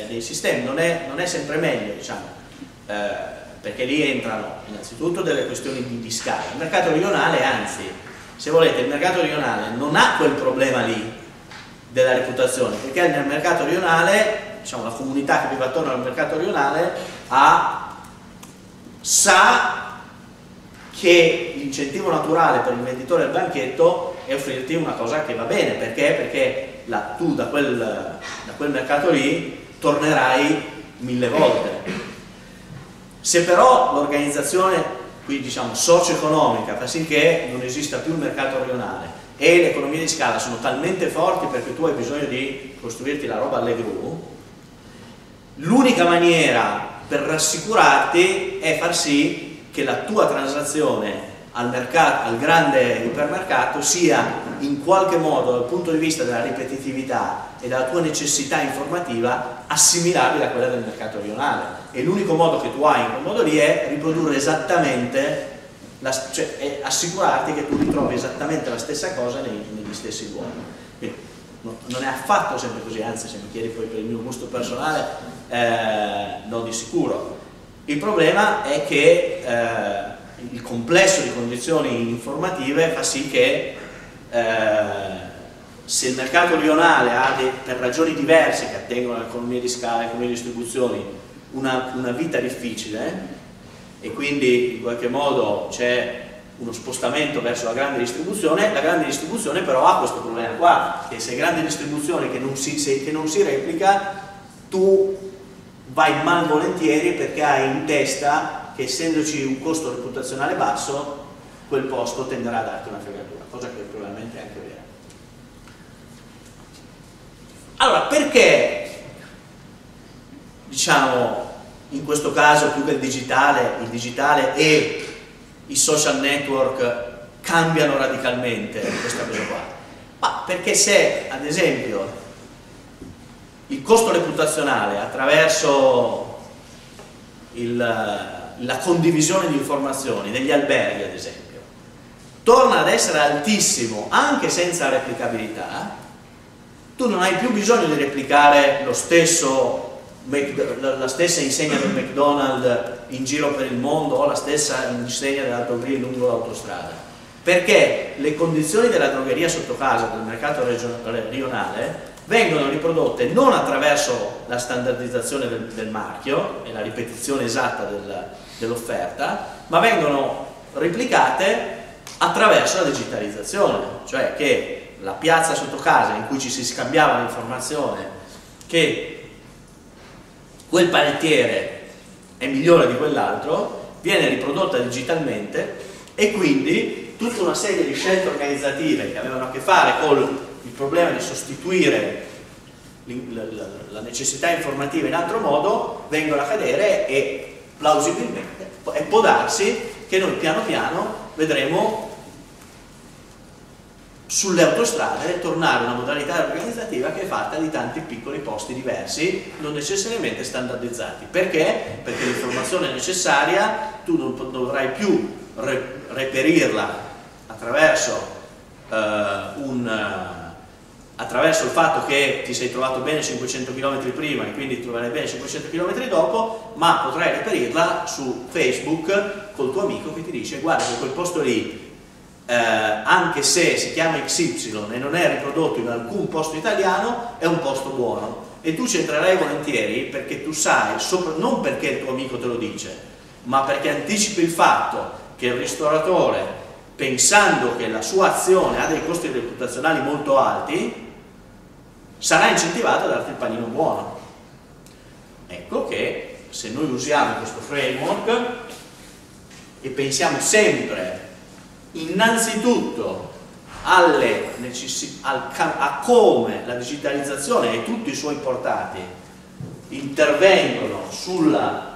dei sistemi non è sempre meglio, diciamo, perché lì entrano innanzitutto delle questioni di scala. Il mercato rionale, anzi, se volete, il mercato rionale non ha quel problema lì della reputazione, perché nel mercato rionale, diciamo, la comunità che vive attorno al mercato rionale sa che l'incentivo naturale per il venditore del banchetto è offrirti una cosa che va bene, perché tu da quel mercato lì tornerai 1000 volte. Se però l'organizzazione, qui diciamo socio-economica, fa sì che non esista più il mercato rionale e le economie di scala sono talmente forti perché tu hai bisogno di costruirti la roba alle gru, l'unica maniera per rassicurarti è far sì che la tua transazione al grande ipermercato sia in qualche modo, dal punto di vista della ripetitività e della tua necessità informativa, assimilabile a quella del mercato rionale. E l'unico modo che tu hai in quel modo lì è riprodurre esattamente, cioè assicurarti che tu ritrovi esattamente la stessa cosa negli stessi luoghi. Quindi, non è affatto sempre così, anzi, se mi chiedi poi per il mio gusto personale, no, di sicuro. Il problema è che il complesso di condizioni informative fa sì che se il mercato rionale ha per ragioni diverse che attengono all'economia di scala, all'economia di distribuzioni, una vita difficile, e quindi in qualche modo c'è uno spostamento verso la grande distribuzione però ha questo problema qua, che se grande distribuzione che non si replica, tu vai malvolentieri perché hai in testa che, essendoci un costo reputazionale basso, quel posto tenderà a darti una fregatura, cosa che probabilmente è anche vera. Allora, perché, diciamo, in questo caso più che il digitale e i social network cambiano radicalmente questa cosa qua? Ma perché se, ad esempio, il costo reputazionale attraverso la condivisione di informazioni negli alberghi, ad esempio, torna ad essere altissimo anche senza replicabilità, tu non hai più bisogno di replicare la stessa insegna del McDonald's in giro per il mondo o la stessa insegna dell'autogrill lungo l'autostrada, perché le condizioni della drogheria sotto casa del mercato rionale vengono riprodotte non attraverso la standardizzazione del marchio e la ripetizione esatta dell'offerta, ma vengono replicate attraverso la digitalizzazione, cioè che la piazza sotto casa in cui ci si scambiava l'informazione che quel panettiere è migliore di quell'altro, viene riprodotta digitalmente, e quindi tutta una serie di scelte organizzative che avevano a che fare con il problema di sostituire la necessità informativa in altro modo vengono a cadere, e plausibilmente può darsi che noi piano piano vedremo sulle autostrade tornare una modalità organizzativa che è fatta di tanti piccoli posti diversi, non necessariamente standardizzati. Perché? Perché l'informazione necessaria tu non dovrai più reperirla attraverso il fatto che ti sei trovato bene 500 km prima e quindi ti troverai bene 500 km dopo, ma potrai reperirla su Facebook col tuo amico che ti dice: guarda che quel posto lì, anche se si chiama XY e non è riprodotto in alcun posto italiano, è un posto buono, e tu ci entrerai volentieri perché tu sai, non perché il tuo amico te lo dice, ma perché anticipi il fatto che il ristoratore, pensando che la sua azione ha dei costi reputazionali molto alti, sarà incentivato a darti il panino buono. Ecco che se noi usiamo questo framework e pensiamo sempre innanzitutto a come la digitalizzazione e tutti i suoi portati intervengono sulla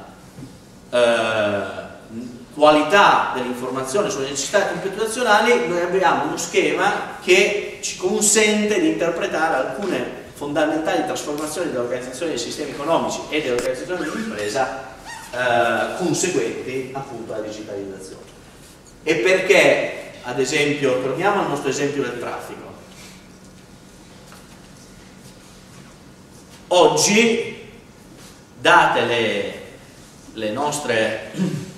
qualità dell'informazione, sulle necessità computazionali, noi abbiamo uno schema che ci consente di interpretare alcune fondamentali trasformazioni dell'organizzazione dei sistemi economici e dell'organizzazione dell'impresa conseguenti appunto alla digitalizzazione. E perché, ad esempio, torniamo al nostro esempio del traffico. Oggi date le nostre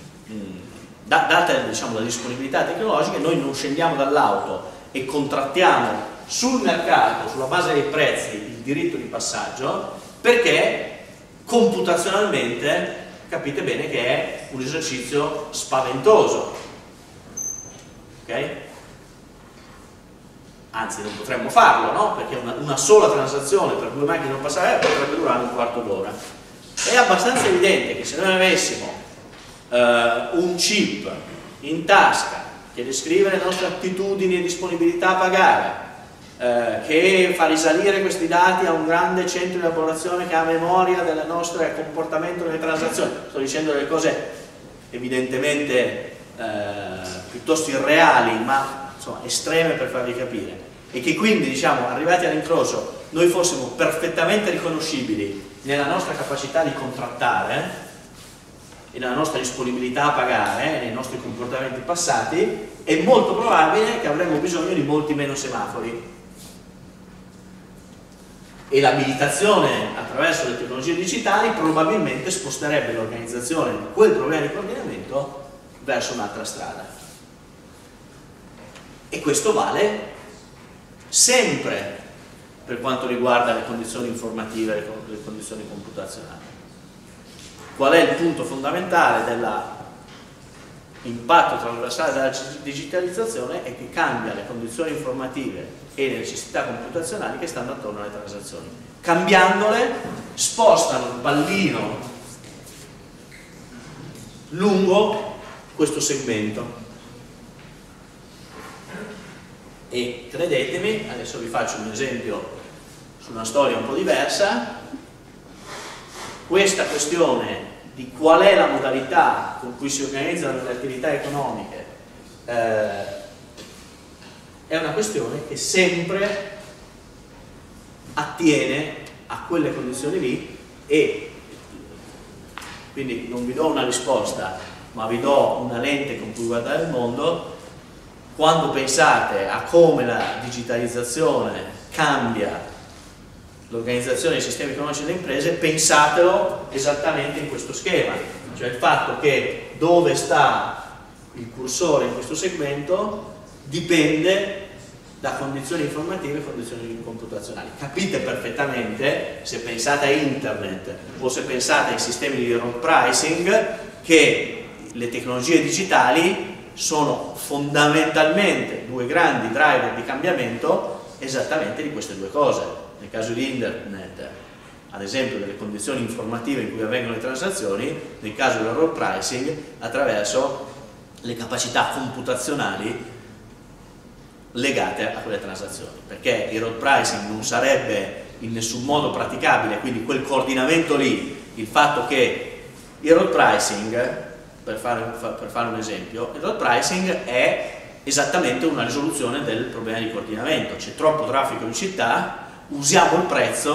data diciamo, la disponibilità tecnologica, noi non scendiamo dall'auto e contrattiamo sul mercato, sulla base dei prezzi, il diritto di passaggio, perché computazionalmente capite bene che è un esercizio spaventoso, ok? Anzi, non potremmo farlo, no? Perché una sola transazione per 2 macchine non passare potrebbe durare un quarto d'ora. È abbastanza evidente che se noi avessimo un chip in tasca che descrive le nostre attitudini e disponibilità a pagare, che fa risalire questi dati a un grande centro di elaborazione che ha memoria del nostro comportamento nelle transazioni, sto dicendo delle cose evidentemente piuttosto irreali, ma insomma estreme per farvi capire, e che quindi diciamo arrivati all'incrocio noi fossimo perfettamente riconoscibili nella nostra capacità di contrattare e nella nostra disponibilità a pagare, nei nostri comportamenti passati, è molto probabile che avremmo bisogno di molti meno semafori. E l'abilitazione attraverso le tecnologie digitali probabilmente sposterebbe l'organizzazione di quel problema di coordinamento verso un'altra strada. E questo vale sempre per quanto riguarda le condizioni informative e le condizioni computazionali. Qual è il punto fondamentale dell'impatto trasversale della digitalizzazione? È che cambia le condizioni informative e le necessità computazionali che stanno attorno alle transazioni. Cambiandole, spostano il pallino lungo questo segmento. E credetemi, adesso vi faccio un esempio su una storia un po' diversa. Questa questione di qual è la modalità con cui si organizzano le attività economiche è una questione che sempre attiene a quelle condizioni lì, e quindi non vi do una risposta ma vi do una lente con cui guardare il mondo. Quando pensate a come la digitalizzazione cambia l'organizzazione dei sistemi economici delle imprese, pensatelo esattamente in questo schema, cioè il fatto che dove sta il cursore in questo segmento dipende da condizioni informative e condizioni computazionali. Capite perfettamente, se pensate a internet o se pensate ai sistemi di road pricing, che le tecnologie digitali sono fondamentalmente 2 grandi driver di cambiamento esattamente di queste 2 cose. Nel caso di internet, ad esempio, delle condizioni informative in cui avvengono le transazioni; nel caso del road pricing, attraverso le capacità computazionali legate a quelle transazizioni, perché il road pricing non sarebbe in nessun modo praticabile, quindi quel coordinamento lì, il fatto che il road pricing, per fare un esempio, il road pricing è esattamente una risoluzione del problema di coordinamento. C'è troppo traffico in città, usiamo il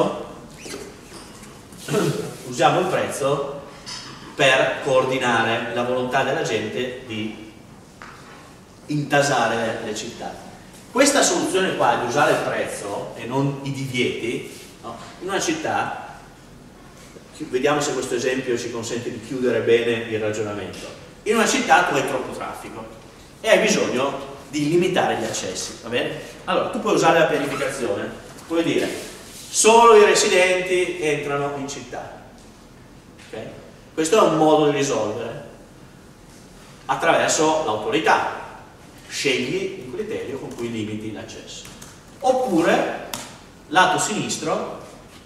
prezzo per coordinare la volontà della gente di intasare le città. Questa soluzione qua di usare il prezzo e non i divieti, no? In una città, vediamo se questo esempio ci consente di chiudere bene il ragionamento. In una città tu hai troppo traffico e hai bisogno di limitare gli accessi, va bene? Allora, tu puoi usare la pianificazione, puoi dire solo i residenti entrano in città, okay? Questo è un modo di risolvere attraverso l'autorità. Scegli il criterio con cui limiti l'accesso. Oppure, lato sinistro,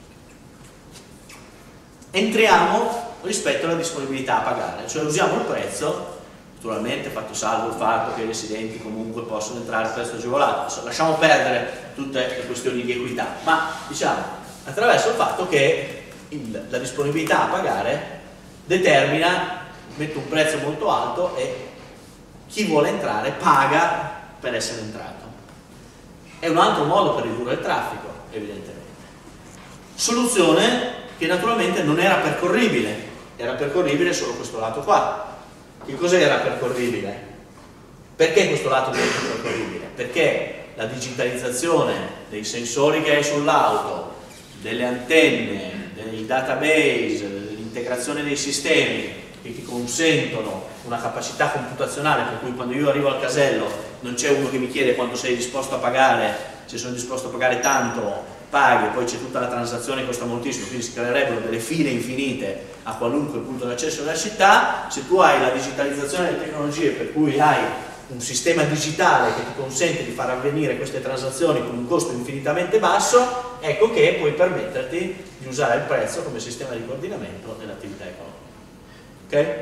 entriamo rispetto alla disponibilità a pagare, cioè usiamo il prezzo, naturalmente fatto salvo il fatto che i residenti comunque possono entrare a prezzo agevolato. Lasciamo perdere tutte le questioni di equità, ma diciamo attraverso il fatto che la disponibilità a pagare determina, mette un prezzo molto alto e chi vuole entrare paga per essere entrato. È un altro modo per ridurre il traffico, evidentemente. Soluzione che naturalmente non era percorribile, era percorribile solo questo lato qua. Che cosa era percorribile? Perché questo lato non era percorribile? Perché la digitalizzazione dei sensori che hai sull'auto, delle antenne, dei database, dell'intelligenza l'integrazione dei sistemi che ti consentono una capacità computazionale per cui quando io arrivo al casello non c'è uno che mi chiede quanto sei disposto a pagare, se sono disposto a pagare tanto paghi e poi c'è tutta la transazione che costa moltissimo, quindi si creerebbero delle file infinite a qualunque punto d'accesso della città. Se tu hai la digitalizzazione delle tecnologie per cui hai un sistema digitale che ti consente di far avvenire queste transazioni con un costo infinitamente basso, ecco che puoi permetterti di usare il prezzo come sistema di coordinamento dell'attività economica. Ok?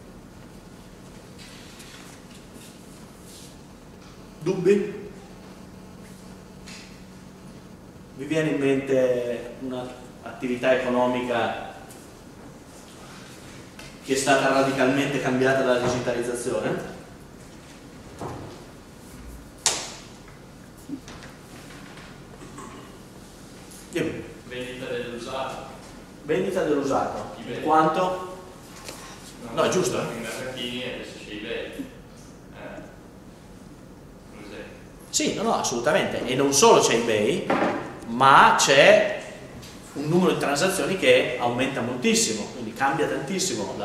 Dubbi? Vi viene in mente un'attività economica che è stata radicalmente cambiata dalla digitalizzazione? Vendita dell'usato. Vendita dell'usato. Quanto? No, è giusto. I mercatini e adesso c'è eBay. Sì, no, assolutamente. E non solo c'è eBay, ma c'è un numero di transazioni che aumenta moltissimo, quindi cambia tantissimo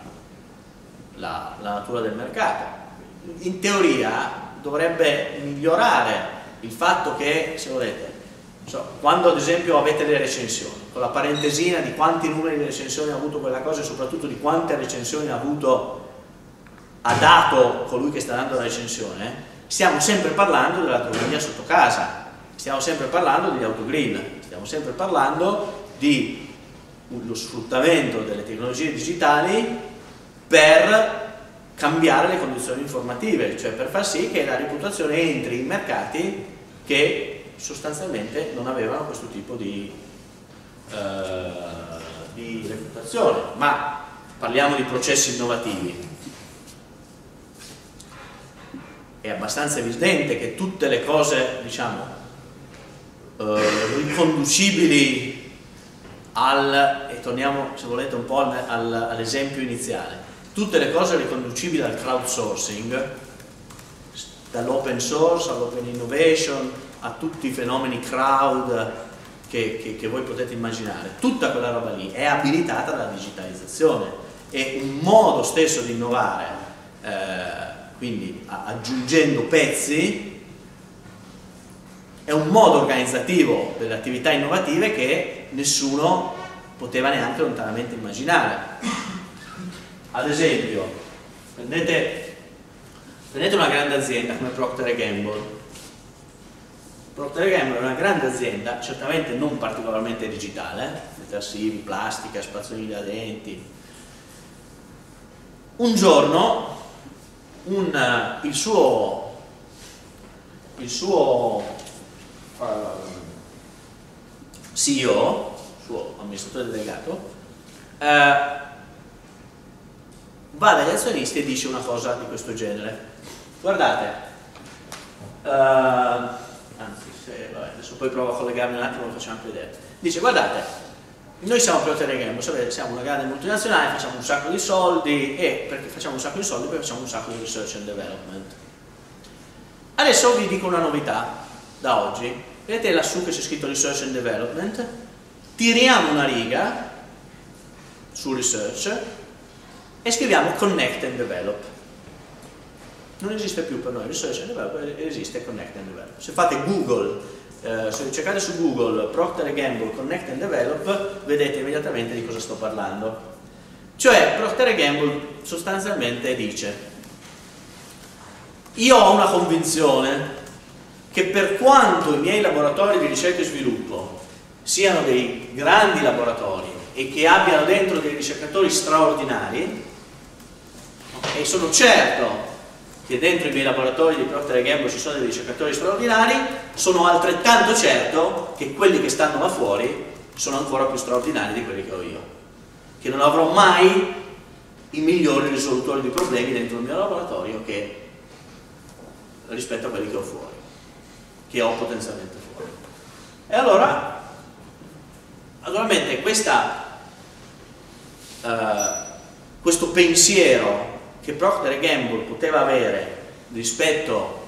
la natura del mercato. In teoria dovrebbe migliorare il fatto che, se volete, quando ad esempio avete le recensioni, con la parentesina di quanti numeri di recensioni ha avuto quella cosa e soprattutto di quante recensioni ha dato colui che sta dando la recensione, stiamo sempre parlando della drogheria sotto casa, stiamo sempre parlando degli autogrill, stiamo sempre parlando di lo sfruttamento delle tecnologie digitali per cambiare le condizioni informative, cioè per far sì che la reputazione entri in mercati che sostanzialmente non avevano questo tipo di reputazione. Ma parliamo di processi innovativi. È abbastanza evidente che tutte le cose, diciamo, riconducibili e torniamo se volete un po' all'esempio iniziale, tutte le cose riconducibili al crowdsourcing, dall'open source all'open innovation a tutti i fenomeni crowd che voi potete immaginare, tutta quella roba lì è abilitata dalla digitalizzazione, e un modo stesso di innovare, quindi aggiungendo pezzi, è un modo organizzativo delle attività innovative che nessuno poteva neanche lontanamente immaginare. Ad esempio, prendete una grande azienda come Procter & Gamble. Procter & Gamble è una grande azienda, certamente non particolarmente digitale, detersivi, plastica, spazzolini da denti. Un giorno il suo CEO, suo amministratore delegato, va dagli azionisti e dice una cosa di questo genere: guardate, anzi, adesso poi provo a collegarmi un attimo, lo facciamo anche vedere. Dice: guardate, noi siamo Procter & Gamble, sapete, siamo una grande multinazionale, facciamo un sacco di soldi, e perché facciamo un sacco di soldi? Perché facciamo un sacco di research and development. Adesso vi dico una novità da oggi. Vedete lassù che c'è scritto research and development? Tiriamo una riga su research e scriviamo connect and develop. Non esiste più per noi research and develop, esiste connect and develop. Se fate Google, se cercate su Google Procter & Gamble Connect and Develop, vedete immediatamente di cosa sto parlando. Cioè Procter & Gamble sostanzialmente dice: io ho una convinzione che per quanto i miei laboratori di ricerca e sviluppo siano dei grandi laboratori e che abbiano dentro dei ricercatori straordinari, e sono certo che dentro i miei laboratori di Procter & Gamble ci sono dei ricercatori straordinari, sono altrettanto certo che quelli che stanno là fuori sono ancora più straordinari di quelli che ho io, che non avrò mai i migliori risolutori di problemi dentro il mio laboratorio rispetto a quelli che ho fuori, che ho potenzialmente fuori. E allora, naturalmente questo pensiero che Procter & Gamble poteva avere rispetto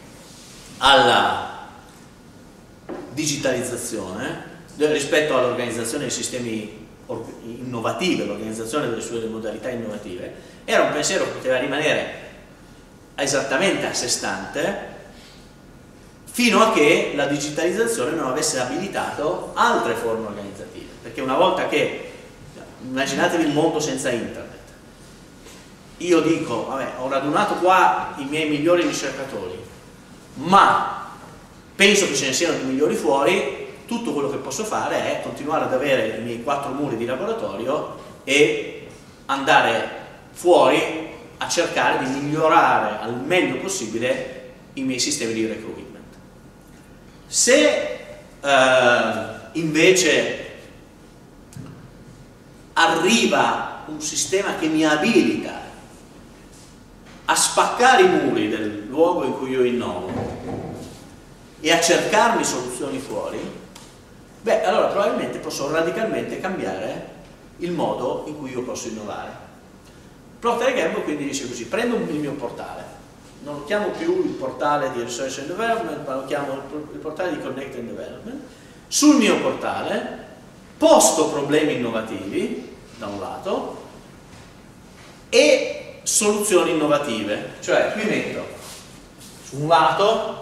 alla digitalizzazione, rispetto all'organizzazione dei sistemi innovative, l'organizzazione delle sue modalità innovative, era un pensiero che poteva rimanere esattamente a sé stante fino a che la digitalizzazione non avesse abilitato altre forme organizzative. Perché una volta che, immaginatevi il mondo senza internet, io dico, vabbè, ho radunato qua i miei migliori ricercatori, ma penso che ce ne siano di migliori fuori, tutto quello che posso fare è continuare ad avere i miei 4 muri di laboratorio e andare fuori a cercare di migliorare al meglio possibile i miei sistemi di recruitment. Se invece arriva un sistema che mi abilita a spaccare i muri del luogo in cui io innovo e a cercarmi soluzioni fuori, beh, allora probabilmente posso radicalmente cambiare il modo in cui io posso innovare. Procter & Gamble quindi dice così: prendo il mio portale, non lo chiamo più il portale di Research and Development, ma lo chiamo il portale di Connect and Development. Sul mio portale posto problemi innovativi da un lato e soluzioni innovative, cioè qui metto su un lato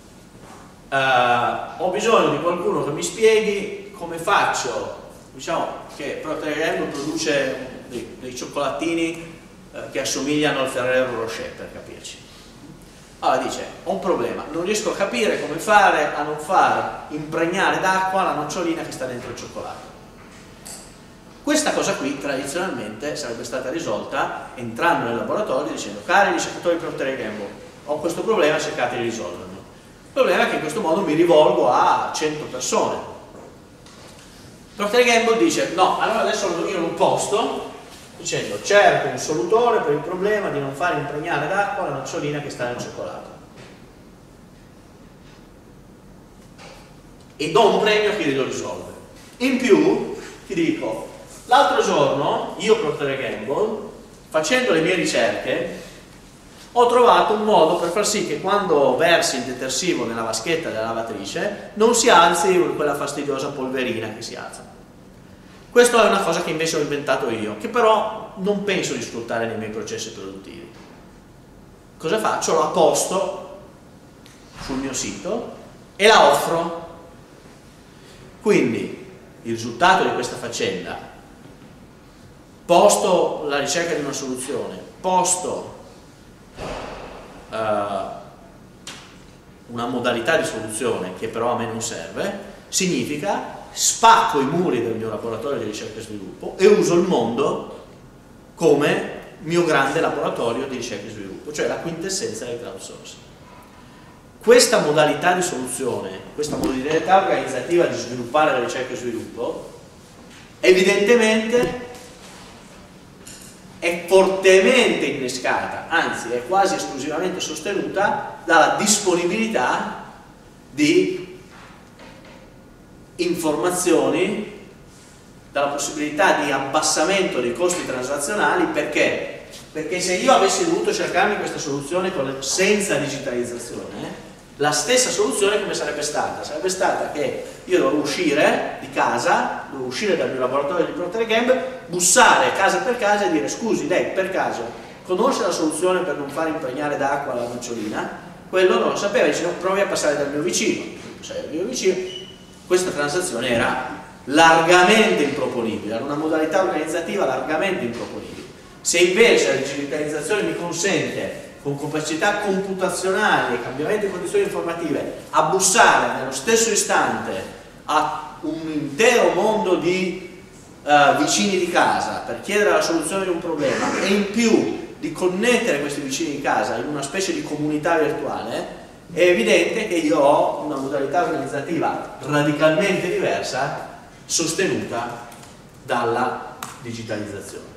ho bisogno di qualcuno che mi spieghi come faccio, diciamo che Procter & Gamble produce dei cioccolatini che assomigliano al Ferrero Rocher, per capirci. Allora dice, ho un problema, non riesco a capire come fare a non far impregnare d'acqua la nocciolina che sta dentro il cioccolato. Questa cosa qui tradizionalmente sarebbe stata risolta entrando nel laboratorio dicendo: cari ricercatori Procter & Gamble, ho questo problema, cercate di risolverlo. Il problema è che in questo modo mi rivolgo a 100 persone. Procter & Gamble dice: no, allora adesso io lo posto dicendo: cerco un solutore per il problema di non far impregnare d'acqua la nocciolina che sta nel cioccolato e do un premio a chi lo risolve. In più ti dico: l'altro giorno io, Procter & Gamble, facendo le mie ricerche, ho trovato un modo per far sì che quando versi il detersivo nella vaschetta della lavatrice non si alzi quella fastidiosa polverina che si alza. Questa è una cosa che invece ho inventato io, che però non penso di sfruttare nei miei processi produttivi. Cosa faccio? La posto sul mio sito e la offro. Quindi il risultato di questa faccenda: posto la ricerca di una soluzione, posto una modalità di soluzione che però a me non serve, significa spacco i muri del mio laboratorio di ricerca e sviluppo e uso il mondo come mio grande laboratorio di ricerca e sviluppo, cioè la quintessenza del crowdsourcing. Questa modalità di soluzione, questa modalità organizzativa di sviluppare la ricerca e sviluppo, evidentemente è fortemente innescata, anzi è quasi esclusivamente sostenuta dalla disponibilità di informazioni, dalla possibilità di abbassamento dei costi transazionali. Perché? Perché se io avessi dovuto cercarmi questa soluzione senza digitalizzazione, la stessa soluzione come sarebbe stata? Sarebbe stata che io dovevo uscire di casa, dovevo uscire dal mio laboratorio di Procter & Gamble, bussare casa per casa e dire: scusi, lei per caso conosce la soluzione per non far impregnare d'acqua la nocciolina? Quello non lo sapeva, dice: no, provi a passare dal mio vicino. Questa transazione era largamente improponibile, era una modalità organizzativa largamente improponibile. Se invece la digitalizzazione mi consente, con capacità computazionali e cambiamenti di condizioni informative, a bussare nello stesso istante a un intero mondo di vicini di casa per chiedere la soluzione di un problema e in più di connettere questi vicini di casa in una specie di comunità virtuale, è evidente che io ho una modalità organizzativa radicalmente diversa sostenuta dalla digitalizzazione.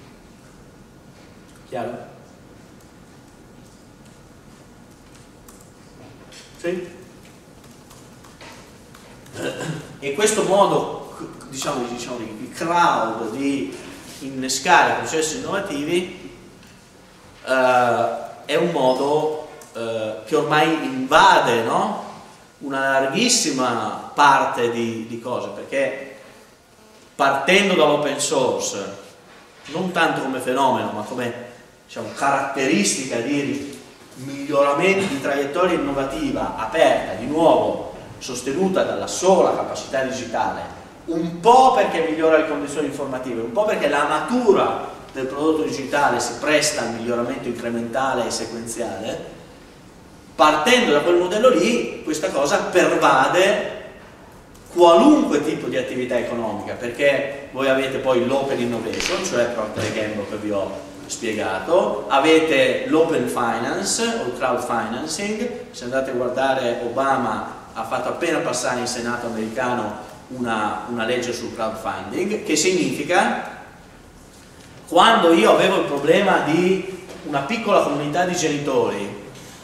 Chiaro? Sì? E questo modo, diciamo di crowd, di innescare processi innovativi è un modo che ormai invade, no? Una larghissima parte di cose, perché partendo dall'open source, non tanto come fenomeno, ma come, diciamo, caratteristica di miglioramento di traiettoria innovativa aperta, di nuovo sostenuta dalla sola capacità digitale, un po' perché migliora le condizioni informative, un po' perché la natura del prodotto digitale si presta al miglioramento incrementale e sequenziale. Partendo da quel modello lì, questa cosa pervade qualunque tipo di attività economica, perché voi avete poi l'open innovation, cioè Procter & Gamble che vi ho spiegato, avete l'open finance o il crowd financing. Se andate a guardare, Obama ha fatto appena passare in Senato americano una legge sul crowdfunding, che significa, quando io avevo il problema di una piccola comunità di genitori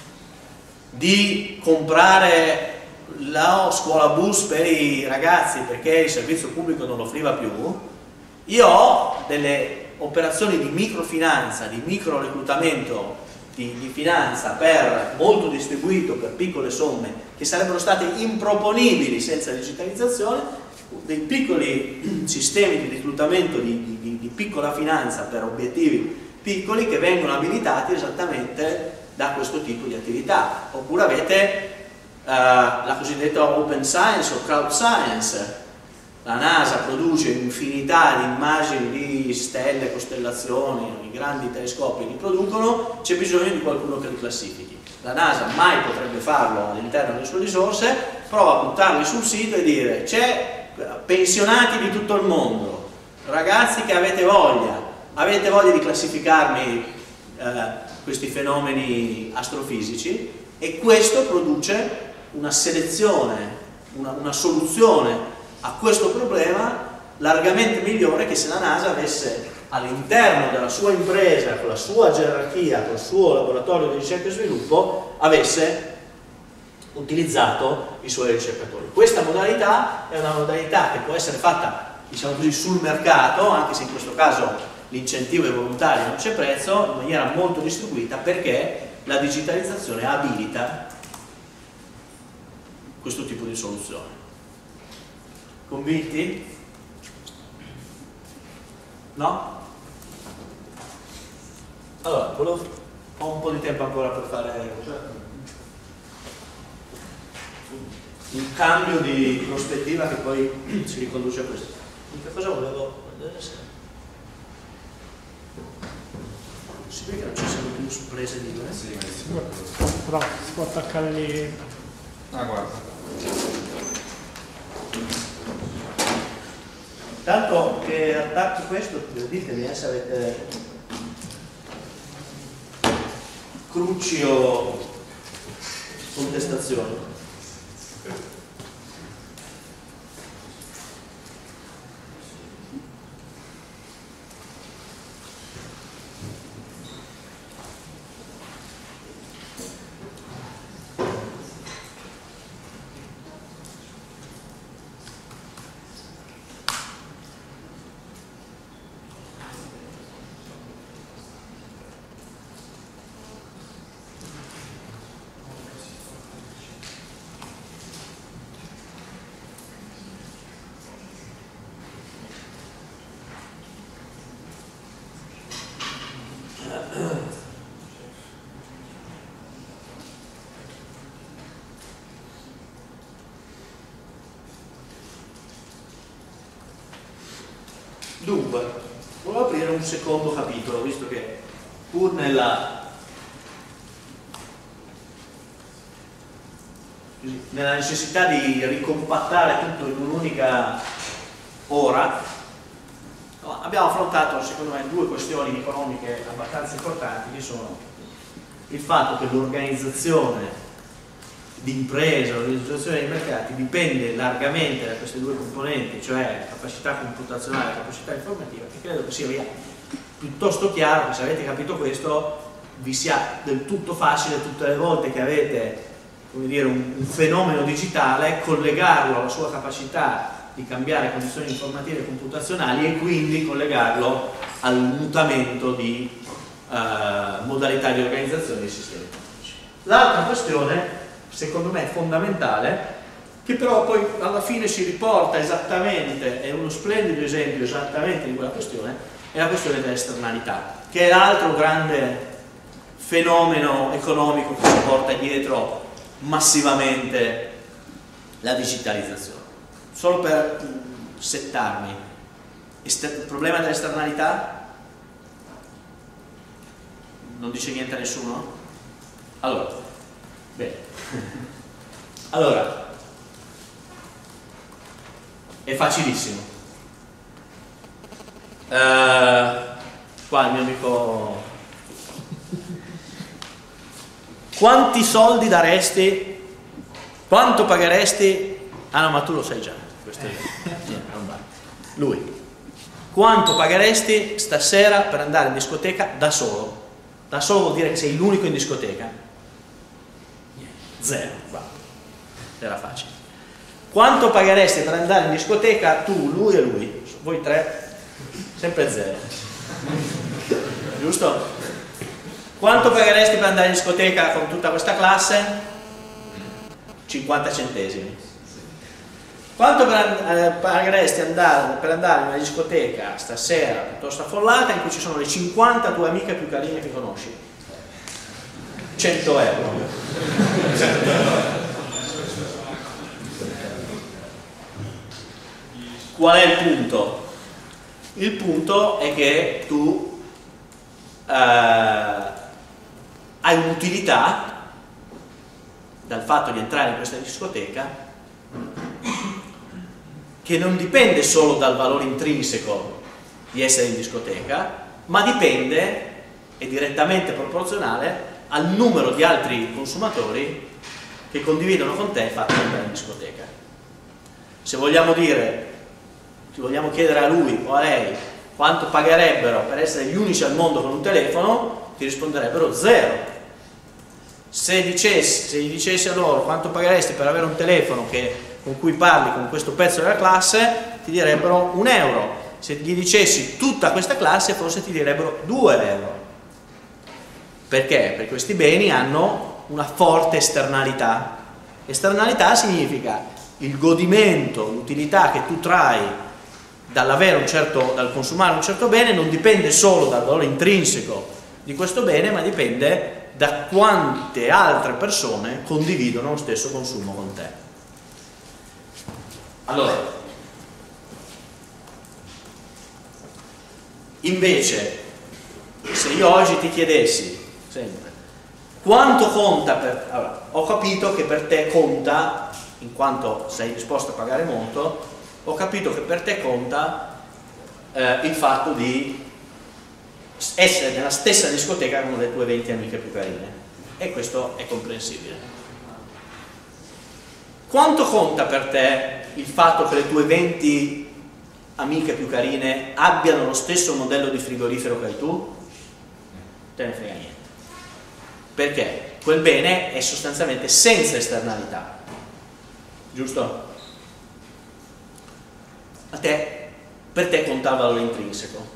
di comprare la scuola bus per i ragazzi perché il servizio pubblico non lo offriva più, io ho delle operazioni di microfinanza, di micro reclutamento di finanza molto distribuito per piccole somme che sarebbero state improponibili senza digitalizzazione, dei piccoli sistemi di reclutamento di piccola finanza per obiettivi piccoli che vengono abilitati esattamente da questo tipo di attività. Oppure avete la cosiddetta open science o crowd science. La NASA produce infinità di immagini di stelle, costellazioni, i grandi telescopi li producono, c'è bisogno di qualcuno che li classifichi. La NASA mai potrebbe farlo all'interno delle sue risorse, prova a buttarli sul sito e dire: c'è pensionati di tutto il mondo, ragazzi che avete voglia di classificarmi questi fenomeni astrofisici, e questo produce una selezione, una soluzione a questo problema largamente migliore che se la NASA avesse all'interno della sua impresa, con la sua gerarchia, con il suo laboratorio di ricerca e sviluppo, avesse utilizzato i suoi ricercatori. Questa modalità è una modalità che può essere fatta, diciamo così, sul mercato, anche se in questo caso l'incentivo è volontario, non c'è prezzo, in maniera molto distribuita, perché la digitalizzazione abilita questo tipo di soluzione. Convinti? No? Allora, ho un po' di tempo ancora per fare un cambio di prospettiva che poi ci riconduce a questo. Che cosa volevo vedere? Si vede che non ci sono più sorprese libere? Sì, però si può attaccare lì. ah, guarda. Tanto che attacchi questo, ditemi se avete cruci o contestazioni. Dunque, volevo aprire un secondo capitolo, visto che pur nella necessità di ricompattare tutto in un'unica ora, abbiamo affrontato, secondo me, due questioni economiche abbastanza importanti, che sono il fatto che l'organizzazione di impresa, l'organizzazione dei mercati dipende largamente da queste due componenti, cioè capacità computazionale e capacità informativa, e credo che sia piuttosto chiaro che, se avete capito questo, vi sia del tutto facile tutte le volte che avete, come dire, un fenomeno digitale, collegarlo alla sua capacità di cambiare condizioni informative e computazionali e quindi collegarlo al mutamento di modalità di organizzazione dei sistemi economici. L'altra questione, secondo me fondamentale, che però poi alla fine si riporta esattamente, è uno splendido esempio esattamente di quella questione, è la questione delle esternalità, che è l'altro grande fenomeno economico che si porta dietro massivamente la digitalizzazione. Solo per settarmi, il problema dell'esternalità non dice niente a nessuno? Allora, bene. Allora, è facilissimo. Qua il mio amico... Quanti soldi daresti? Quanto pagheresti? Ah no, ma tu lo sai già. Questo non vale. Lui. Quanto pagheresti stasera per andare in discoteca da solo? Da solo vuol dire che sei l'unico in discoteca? Zero. Va. Era facile. Quanto pagheresti per andare in discoteca tu, lui e lui? Voi tre? Sempre zero. Giusto? Quanto pagheresti per andare in discoteca con tutta questa classe? 50 centesimi. Quanto pagheresti per andare in una discoteca stasera piuttosto affollata in cui ci sono le 50 tue amiche più carine che conosci? 100 euro. Qual è il punto? Il punto è che tu hai un'utilità dal fatto di entrare in questa discoteca che non dipende solo dal valore intrinseco di essere in discoteca, ma dipende, è direttamente proporzionale al numero di altri consumatori che condividono con te il fatto di andare in discoteca. Se vogliamo dire, se vogliamo chiedere a lui o a lei quanto pagherebbero per essere gli unici al mondo con un telefono, ti risponderebbero zero. Se gli dicessi a loro quanto pagheresti per avere un telefono con cui parli con questo pezzo della classe, ti direbbero 1 euro. Se gli dicessi tutta questa classe, forse ti direbbero 2 euro. Perché? Perché questi beni hanno una forte esternalità. Esternalità significa il godimento, l'utilità che tu trai dal consumare un certo bene non dipende solo dal valore intrinseco di questo bene, ma dipende da quante altre persone condividono lo stesso consumo con te. Allora, invece, se io oggi ti chiedessi sempre quanto conta allora, ho capito che per te conta, in quanto sei disposto a pagare molto, ho capito che per te conta il fatto di essere nella stessa discoteca con le tue 20 amiche più carine, e questo è comprensibile. Quanto conta per te il fatto che le tue 20 amiche più carine abbiano lo stesso modello di frigorifero che hai tu? Te ne frega niente, perché quel bene è sostanzialmente senza esternalità, giusto? Per te conta il valore intrinseco.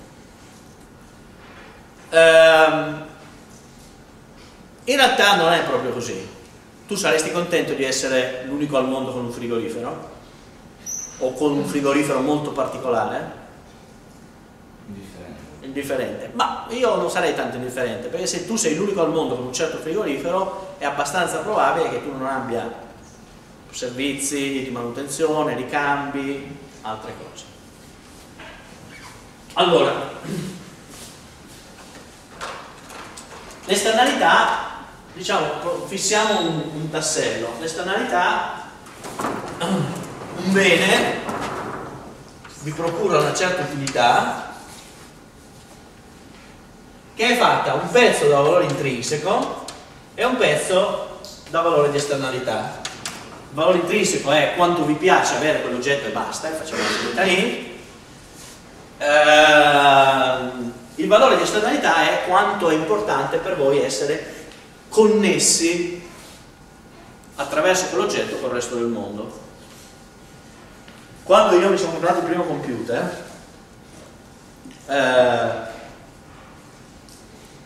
In realtà non è proprio così. Tu saresti contento di essere l'unico al mondo con un frigorifero? O con un frigorifero molto particolare? Indifferente. Ma io non sarei tanto indifferente, perché se tu sei l'unico al mondo con un certo frigorifero è abbastanza probabile che tu non abbia servizi di manutenzione, ricambi, altre cose. Allora, l'esternalità, diciamo, fissiamo un tassello. L'esternalità, un bene vi procura una certa utilità che è fatta un pezzo da valore intrinseco e un pezzo da valore di esternalità. Il valore intrinseco è quanto vi piace avere quell'oggetto e basta, e facciamo la scritta lì. Il valore di esternalità è quanto è importante per voi essere connessi attraverso quell'oggetto col resto del mondo. Quando io mi sono comprato il primo computer,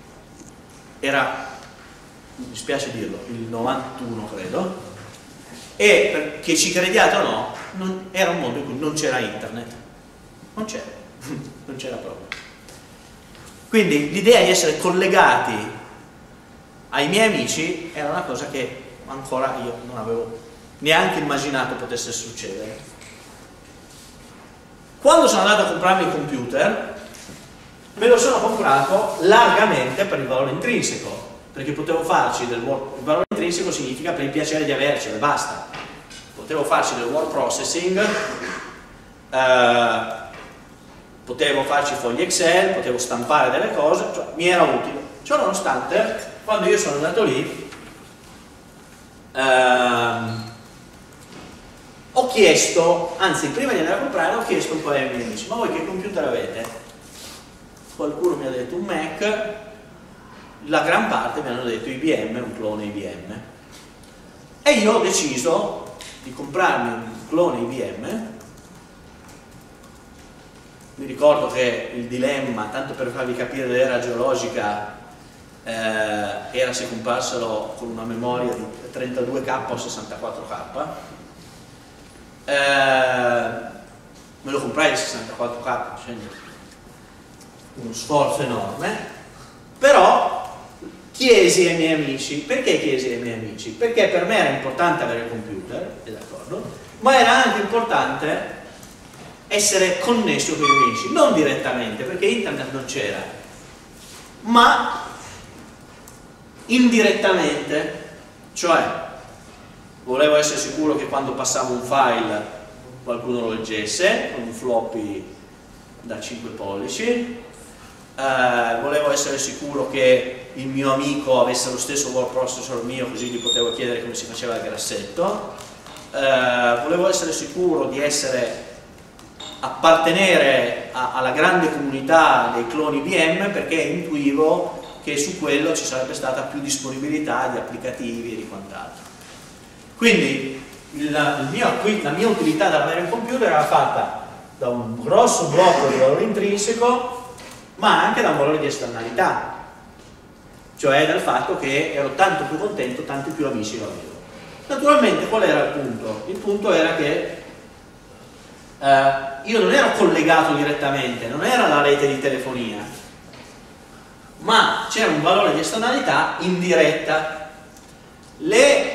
era, mi dispiace dirlo, il 91 credo, E che ci crediate o no, era un mondo in cui non c'era internet, non c'era proprio. Quindi l'idea di essere collegati ai miei amici era una cosa che ancora io non avevo neanche immaginato potesse succedere. Quando sono andato a comprarmi il computer, me lo sono comprato largamente per il valore intrinseco, perché potevo farci il valore intrinseco significa per il piacere di avercelo e basta. Potevo farci del word processing, potevo farci fogli Excel, potevo stampare delle cose, cioè mi era utile. Ciò nonostante, quando io sono andato lì, ho chiesto, anzi prima di andare a comprare ho chiesto un po' ai miei amici: ma voi che computer avete? Qualcuno mi ha detto un Mac, la gran parte mi hanno detto IBM, un clone IBM, e io ho deciso di comprarmi un clone IBM. Mi ricordo che il dilemma, tanto per farvi capire l'era geologica, era se comprarselo con una memoria di 32K o 64K. Me lo comprai il 64K, cioè uno sforzo enorme, però chiesi ai miei amici. Perché chiesi ai miei amici? Perché per me era importante avere il computer, d'accordo, ma era anche importante essere connesso con gli amici, non direttamente, perché internet non c'era, ma indirettamente, cioè volevo essere sicuro che quando passavo un file qualcuno lo leggesse con un floppy da 5 pollici, volevo essere sicuro che il mio amico avesse lo stesso word processor mio, così gli potevo chiedere come si faceva il grassetto, volevo essere sicuro di appartenere alla grande comunità dei cloni IBM, perché intuivo che su quello ci sarebbe stata più disponibilità di applicativi e di quant'altro. Quindi la mia utilità dall'avere un computer era fatta da un grosso blocco di valore intrinseco, ma anche da un valore di esternalità, cioè dal fatto che ero tanto più contento, tanti più amici lo avevo. Naturalmente qual era il punto? Il punto era che io non ero collegato direttamente, non era la rete di telefonia, ma c'era un valore di esternalità indiretta. Le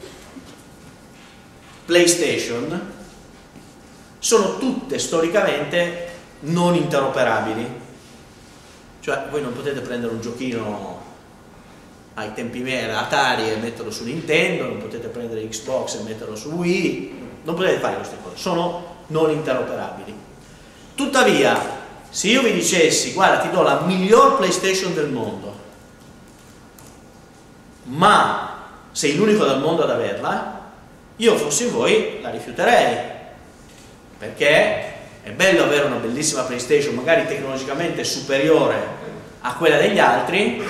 PlayStation sono tutte storicamente non interoperabili, cioè voi non potete prendere un giochino ai tempi miei Atari e metterlo su Nintendo, non potete prendere Xbox e metterlo su Wii, non potete fare queste cose, sono non interoperabili. Tuttavia, se io vi dicessi: guarda, ti do la miglior PlayStation del mondo, ma sei l'unico del mondo ad averla, io fossi voi la rifiuterei, perché è bello avere una bellissima PlayStation, magari tecnologicamente superiore a quella degli altri,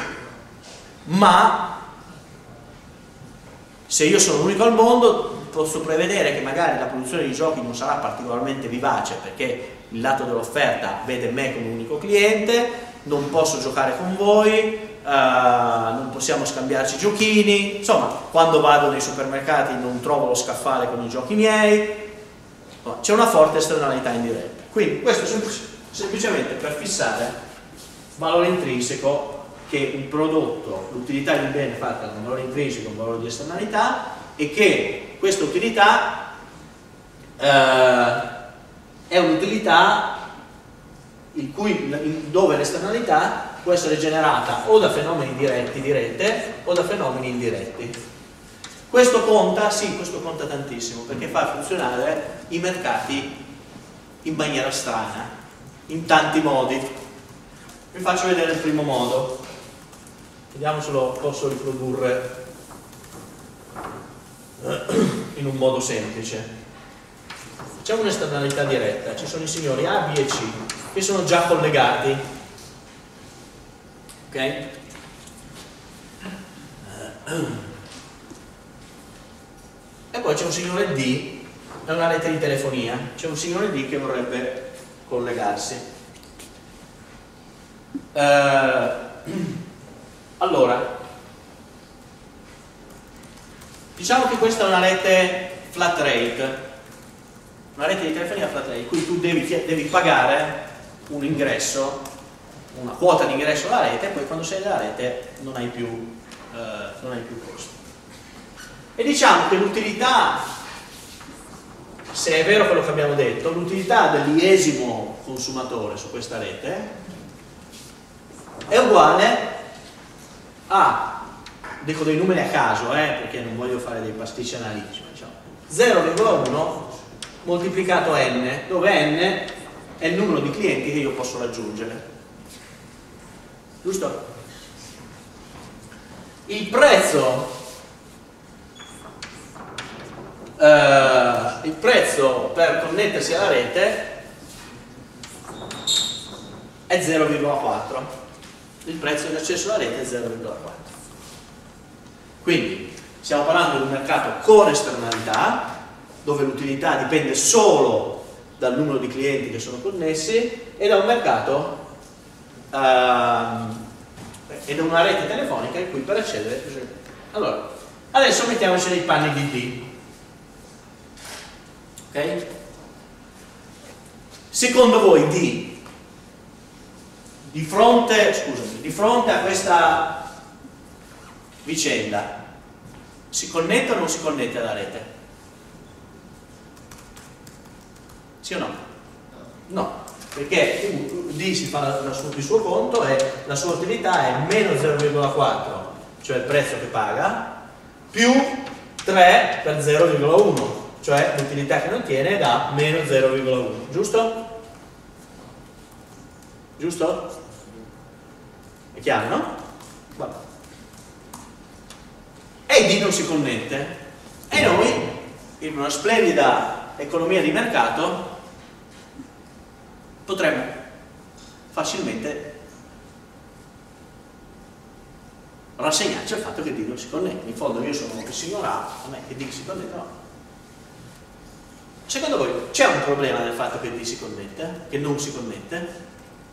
ma se io sono l'unico al mondo posso prevedere che magari la produzione di giochi non sarà particolarmente vivace, perché il lato dell'offerta vede me come unico cliente, non posso giocare con voi, non possiamo scambiarci giochini, insomma, quando vado nei supermercati non trovo lo scaffale con i giochi miei, c'è una forte esternalità indiretta. Quindi questo è semplicemente per fissare valore intrinseco, che un prodotto, l'utilità di un bene è fatta da un valore intrinseco, un valore di esternalità, e che questa utilità è un'utilità dove l'esternalità può essere generata o da fenomeni diretti di rete o da fenomeni indiretti. Questo conta? Sì, questo conta tantissimo, perché fa funzionare i mercati in maniera strana, in tanti modi. Vi faccio vedere il primo modo, vediamo se lo posso riprodurre in un modo semplice. Facciamo un'esternalità diretta, ci sono i signori A, B e C che sono già collegati, ok? E poi c'è un signore D, è una rete di telefonia, c'è un signore D che vorrebbe collegarsi. Allora, Diciamo che questa è una rete flat rate, una rete di telefonia flat rate, in cui tu devi pagare un ingresso, una quota di ingresso alla rete, e poi quando sei nella rete non hai più costi. E diciamo che l'utilità, se è vero quello che abbiamo detto, l'utilità dell'iesimo consumatore su questa rete è uguale a, dico dei numeri a caso, perché non voglio fare dei pasticci analitici, diciamo 0,1 moltiplicato n, dove n è il numero di clienti che io posso raggiungere, giusto? Il prezzo per connettersi alla rete è 0,4, il prezzo di accesso alla rete è 0,4. Quindi stiamo parlando di un mercato con esternalità, dove l'utilità dipende solo dal numero di clienti che sono connessi, e da un mercato e da una rete telefonica in cui per accedere. Allora, adesso mettiamoci nei panni di D. Ok? Secondo voi D, di fronte a questa vicenda, si connette o non si connette alla rete? Sì o no? No, perché D si fa il suo conto e la sua utilità è meno 0,4, cioè il prezzo che paga, più 3 per 0,1, cioè l'utilità che non tiene da meno 0,1, giusto? Giusto? È chiaro, no? Vabbè. E D non si connette, e noi, in una splendida economia di mercato, potremmo facilmente rassegnarci al fatto che D non si connette. In fondo io sono il signor A, a me che D si connette, no. Secondo voi c'è un problema nel fatto che D si connette, che non si connette?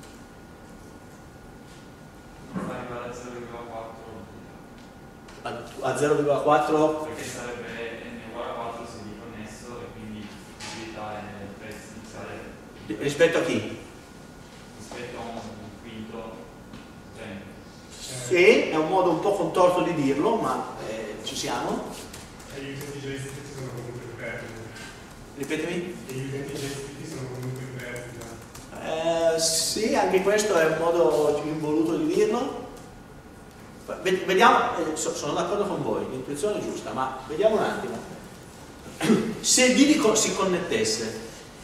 A 0,4 perché sarebbe n uguale a 4 se di connesso, e quindi l'utilità è nel prezzo iniziale rispetto a chi? rispetto a un quinto. Sì, è un modo un po' contorto di dirlo, ma ci siamo. E gli utenti già iscritti sono comunque in perdita. Ripetemi? E gli utenti già iscritti sono comunque in perdita. Sì, anche questo è un modo involuto di dirlo. Vediamo, sono d'accordo con voi, l'intuizione è giusta, ma vediamo un attimo. Se D si connettesse,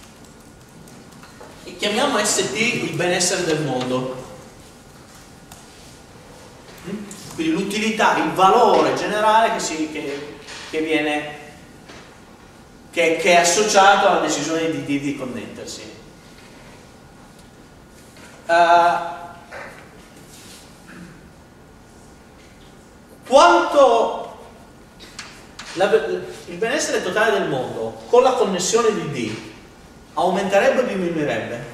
chiamiamo ST il benessere del mondo, quindi l'utilità, il valore generale che è associato alla decisione di D di connettersi. Quanto il benessere totale del mondo con la connessione di D aumenterebbe o diminuirebbe?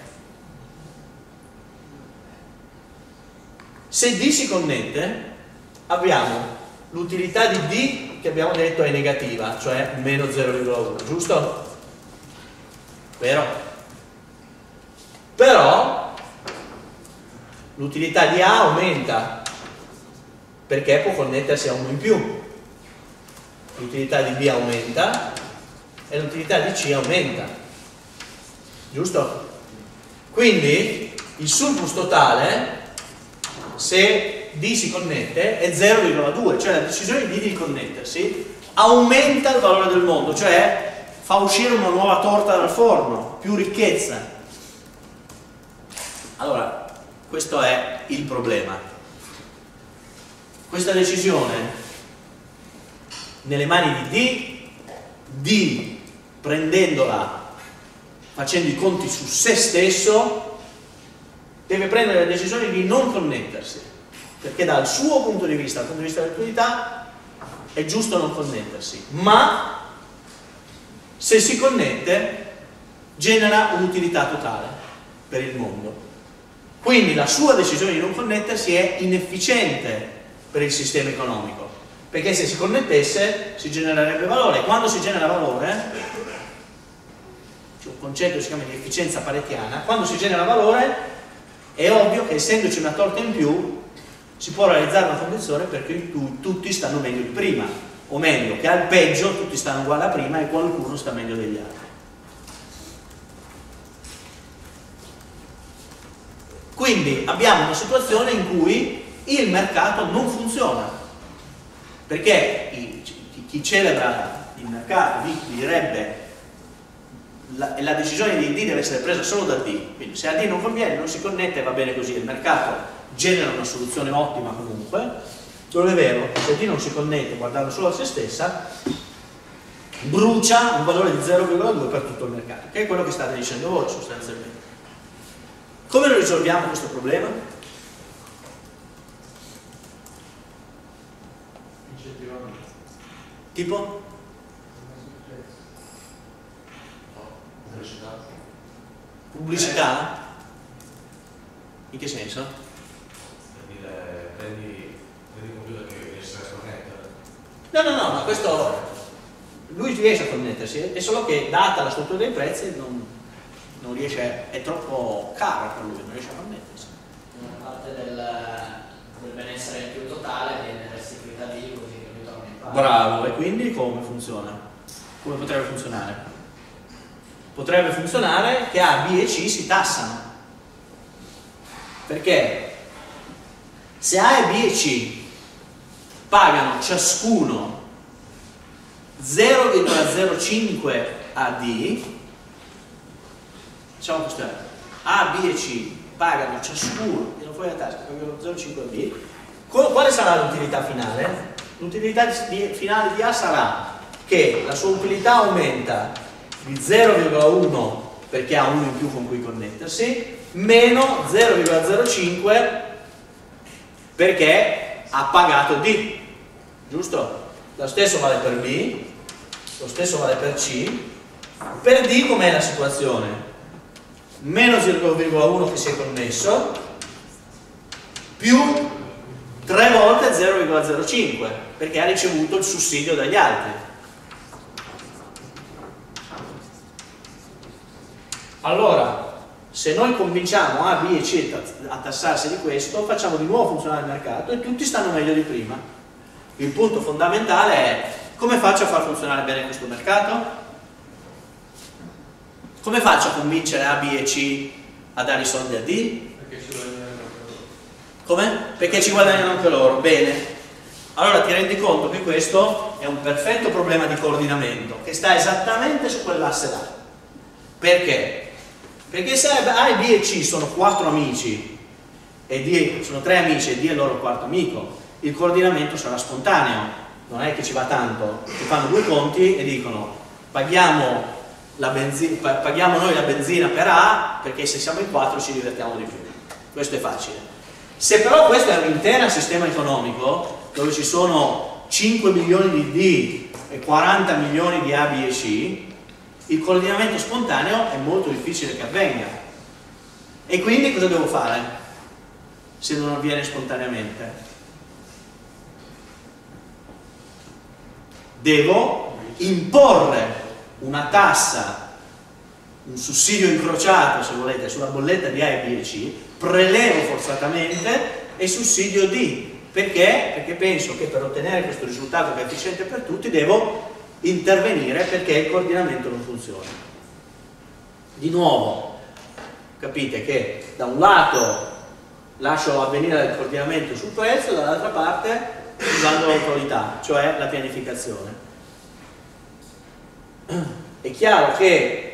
Se D si connette, abbiamo l'utilità di D che abbiamo detto è negativa, cioè meno 0,1, giusto? Vero? Però l'utilità di A aumenta, perché può connettersi a uno in più. L'utilità di B aumenta e l'utilità di C aumenta, giusto? Quindi il surplus totale, se D si connette, è 0,2, cioè la decisione di D di connettersi aumenta il valore del mondo, cioè fa uscire una nuova torta dal forno, più ricchezza. Allora, questo è il problema. Questa decisione nelle mani di D, prendendola, facendo i conti su se stesso, deve prendere la decisione di non connettersi, perché dal suo punto di vista, dal punto di vista dell'utilità, è giusto non connettersi, ma se si connette genera un'utilità totale per il mondo. Quindi la sua decisione di non connettersi è inefficiente per il sistema economico, perché se si connettesse si genererebbe valore. Quando si genera valore, c'è un concetto che si chiama di efficienza paretiana, quando si genera valore è ovvio che essendoci una torta in più si può realizzare una condizione per cui tutti stanno meglio di prima, o meglio, che al peggio tutti stanno uguali a prima e qualcuno sta meglio degli altri. Quindi abbiamo una situazione in cui il mercato non funziona, perché chi celebra il mercato direbbe la decisione di D deve essere presa solo da D, quindi se a D non conviene non si connette, va bene così, il mercato genera una soluzione ottima comunque. Non è vero, se D non si connette guardando solo a se stessa, brucia un valore di 0,2 per tutto il mercato, che è quello che state dicendo voi sostanzialmente. Come lo risolviamo questo problema? Incentivamento. Tipo? Pubblicità. Pubblicità? In che senso? Per dire, prendi il computer che riesce a sconnettere. No, ma questo lui riesce a connettersi, è solo che data la struttura dei prezzi non riesce, è troppo caro per lui, non riesce a connettersi. Una parte del benessere più totale viene restituita lì così che lui torna in pace. Bravo, e quindi come funziona? Come potrebbe funzionare? Potrebbe funzionare che A, B e C si tassano. Perché se A e B e C pagano ciascuno 0,05 a D, diciamo questo è A, B e C pagano ciascuno, tiro fuori la tasca, pagano 0,5 a B, quale sarà l'utilità finale? L'utilità finale di A sarà che la sua utilità aumenta di 0,1 perché ha uno in più con cui connettersi, meno 0,05 perché ha pagato D, giusto? Lo stesso vale per B, lo stesso vale per C. Per D com'è la situazione? Meno 0,1 che si è connesso più 3 volte 0,05 perché ha ricevuto il sussidio dagli altri. Allora, se noi convinciamo A, B e C a tassarsi di questo, facciamo di nuovo funzionare il mercato e tutti stanno meglio di prima. Il punto fondamentale è: come faccio a far funzionare bene questo mercato? Come faccio a convincere A, B e C a dare i soldi a D? Perché ci guadagnano anche loro. Come? Perché ci guadagnano anche loro. Bene. Allora ti rendi conto che questo è un perfetto problema di coordinamento che sta esattamente su quell'asse là. Perché? Perché se A e B e C sono 4 amici e D sono 3 amici e D è il loro quarto amico, il coordinamento sarà spontaneo, non è che ci va tanto, si fanno due conti e dicono paghiamo noi la benzina per A perché se siamo in 4 ci divertiamo di più. Questo è facile. Se però questo è un intero sistema economico dove ci sono 5 milioni di D e 40 milioni di A, B e C, il coordinamento spontaneo è molto difficile che avvenga. E quindi cosa devo fare se non avviene spontaneamente? Devo imporre una tassa, un sussidio incrociato se volete sulla bolletta di A e B e C, prelevo forzatamente e sussidio D. Perché? Perché penso che per ottenere questo risultato che è efficiente per tutti devo intervenire perché il coordinamento non funziona. Di nuovo, capite che da un lato lascio avvenire il coordinamento sul prezzo, dall'altra parte usando l'autorità, cioè la pianificazione. È chiaro che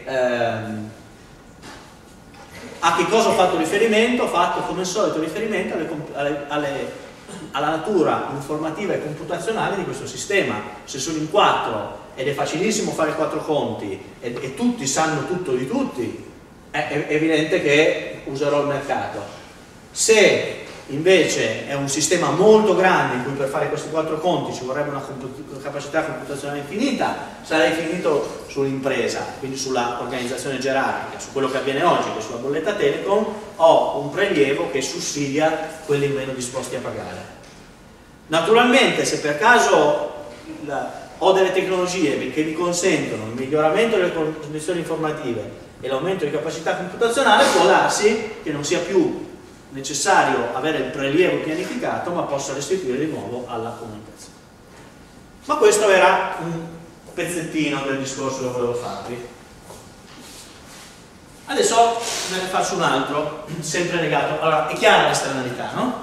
a che cosa ho fatto riferimento? Ho fatto come al solito riferimento alla natura informativa e computazionale di questo sistema. Se sono in 4 ed è facilissimo fare 4 conti e tutti sanno tutto di tutti, è evidente che userò il mercato. Se invece è un sistema molto grande in cui per fare questi 4 conti ci vorrebbe una capacità computazionale infinita, sarei finito sull'impresa, quindi sulla organizzazione gerarchica, su quello che avviene oggi, che sulla bolletta Telecom ho un prelievo che sussidia quelli meno disposti a pagare. Naturalmente, se per caso ho delle tecnologie che mi consentono il miglioramento delle condizioni informative e l'aumento di capacità computazionale, può darsi che non sia più necessario avere il prelievo pianificato, ma possa restituire di nuovo alla comunicazione. Ma questo era un pezzettino del discorso che volevo farvi. Adesso ve ne faccio un altro, sempre legato. Allora, è chiara l'esternalità, no?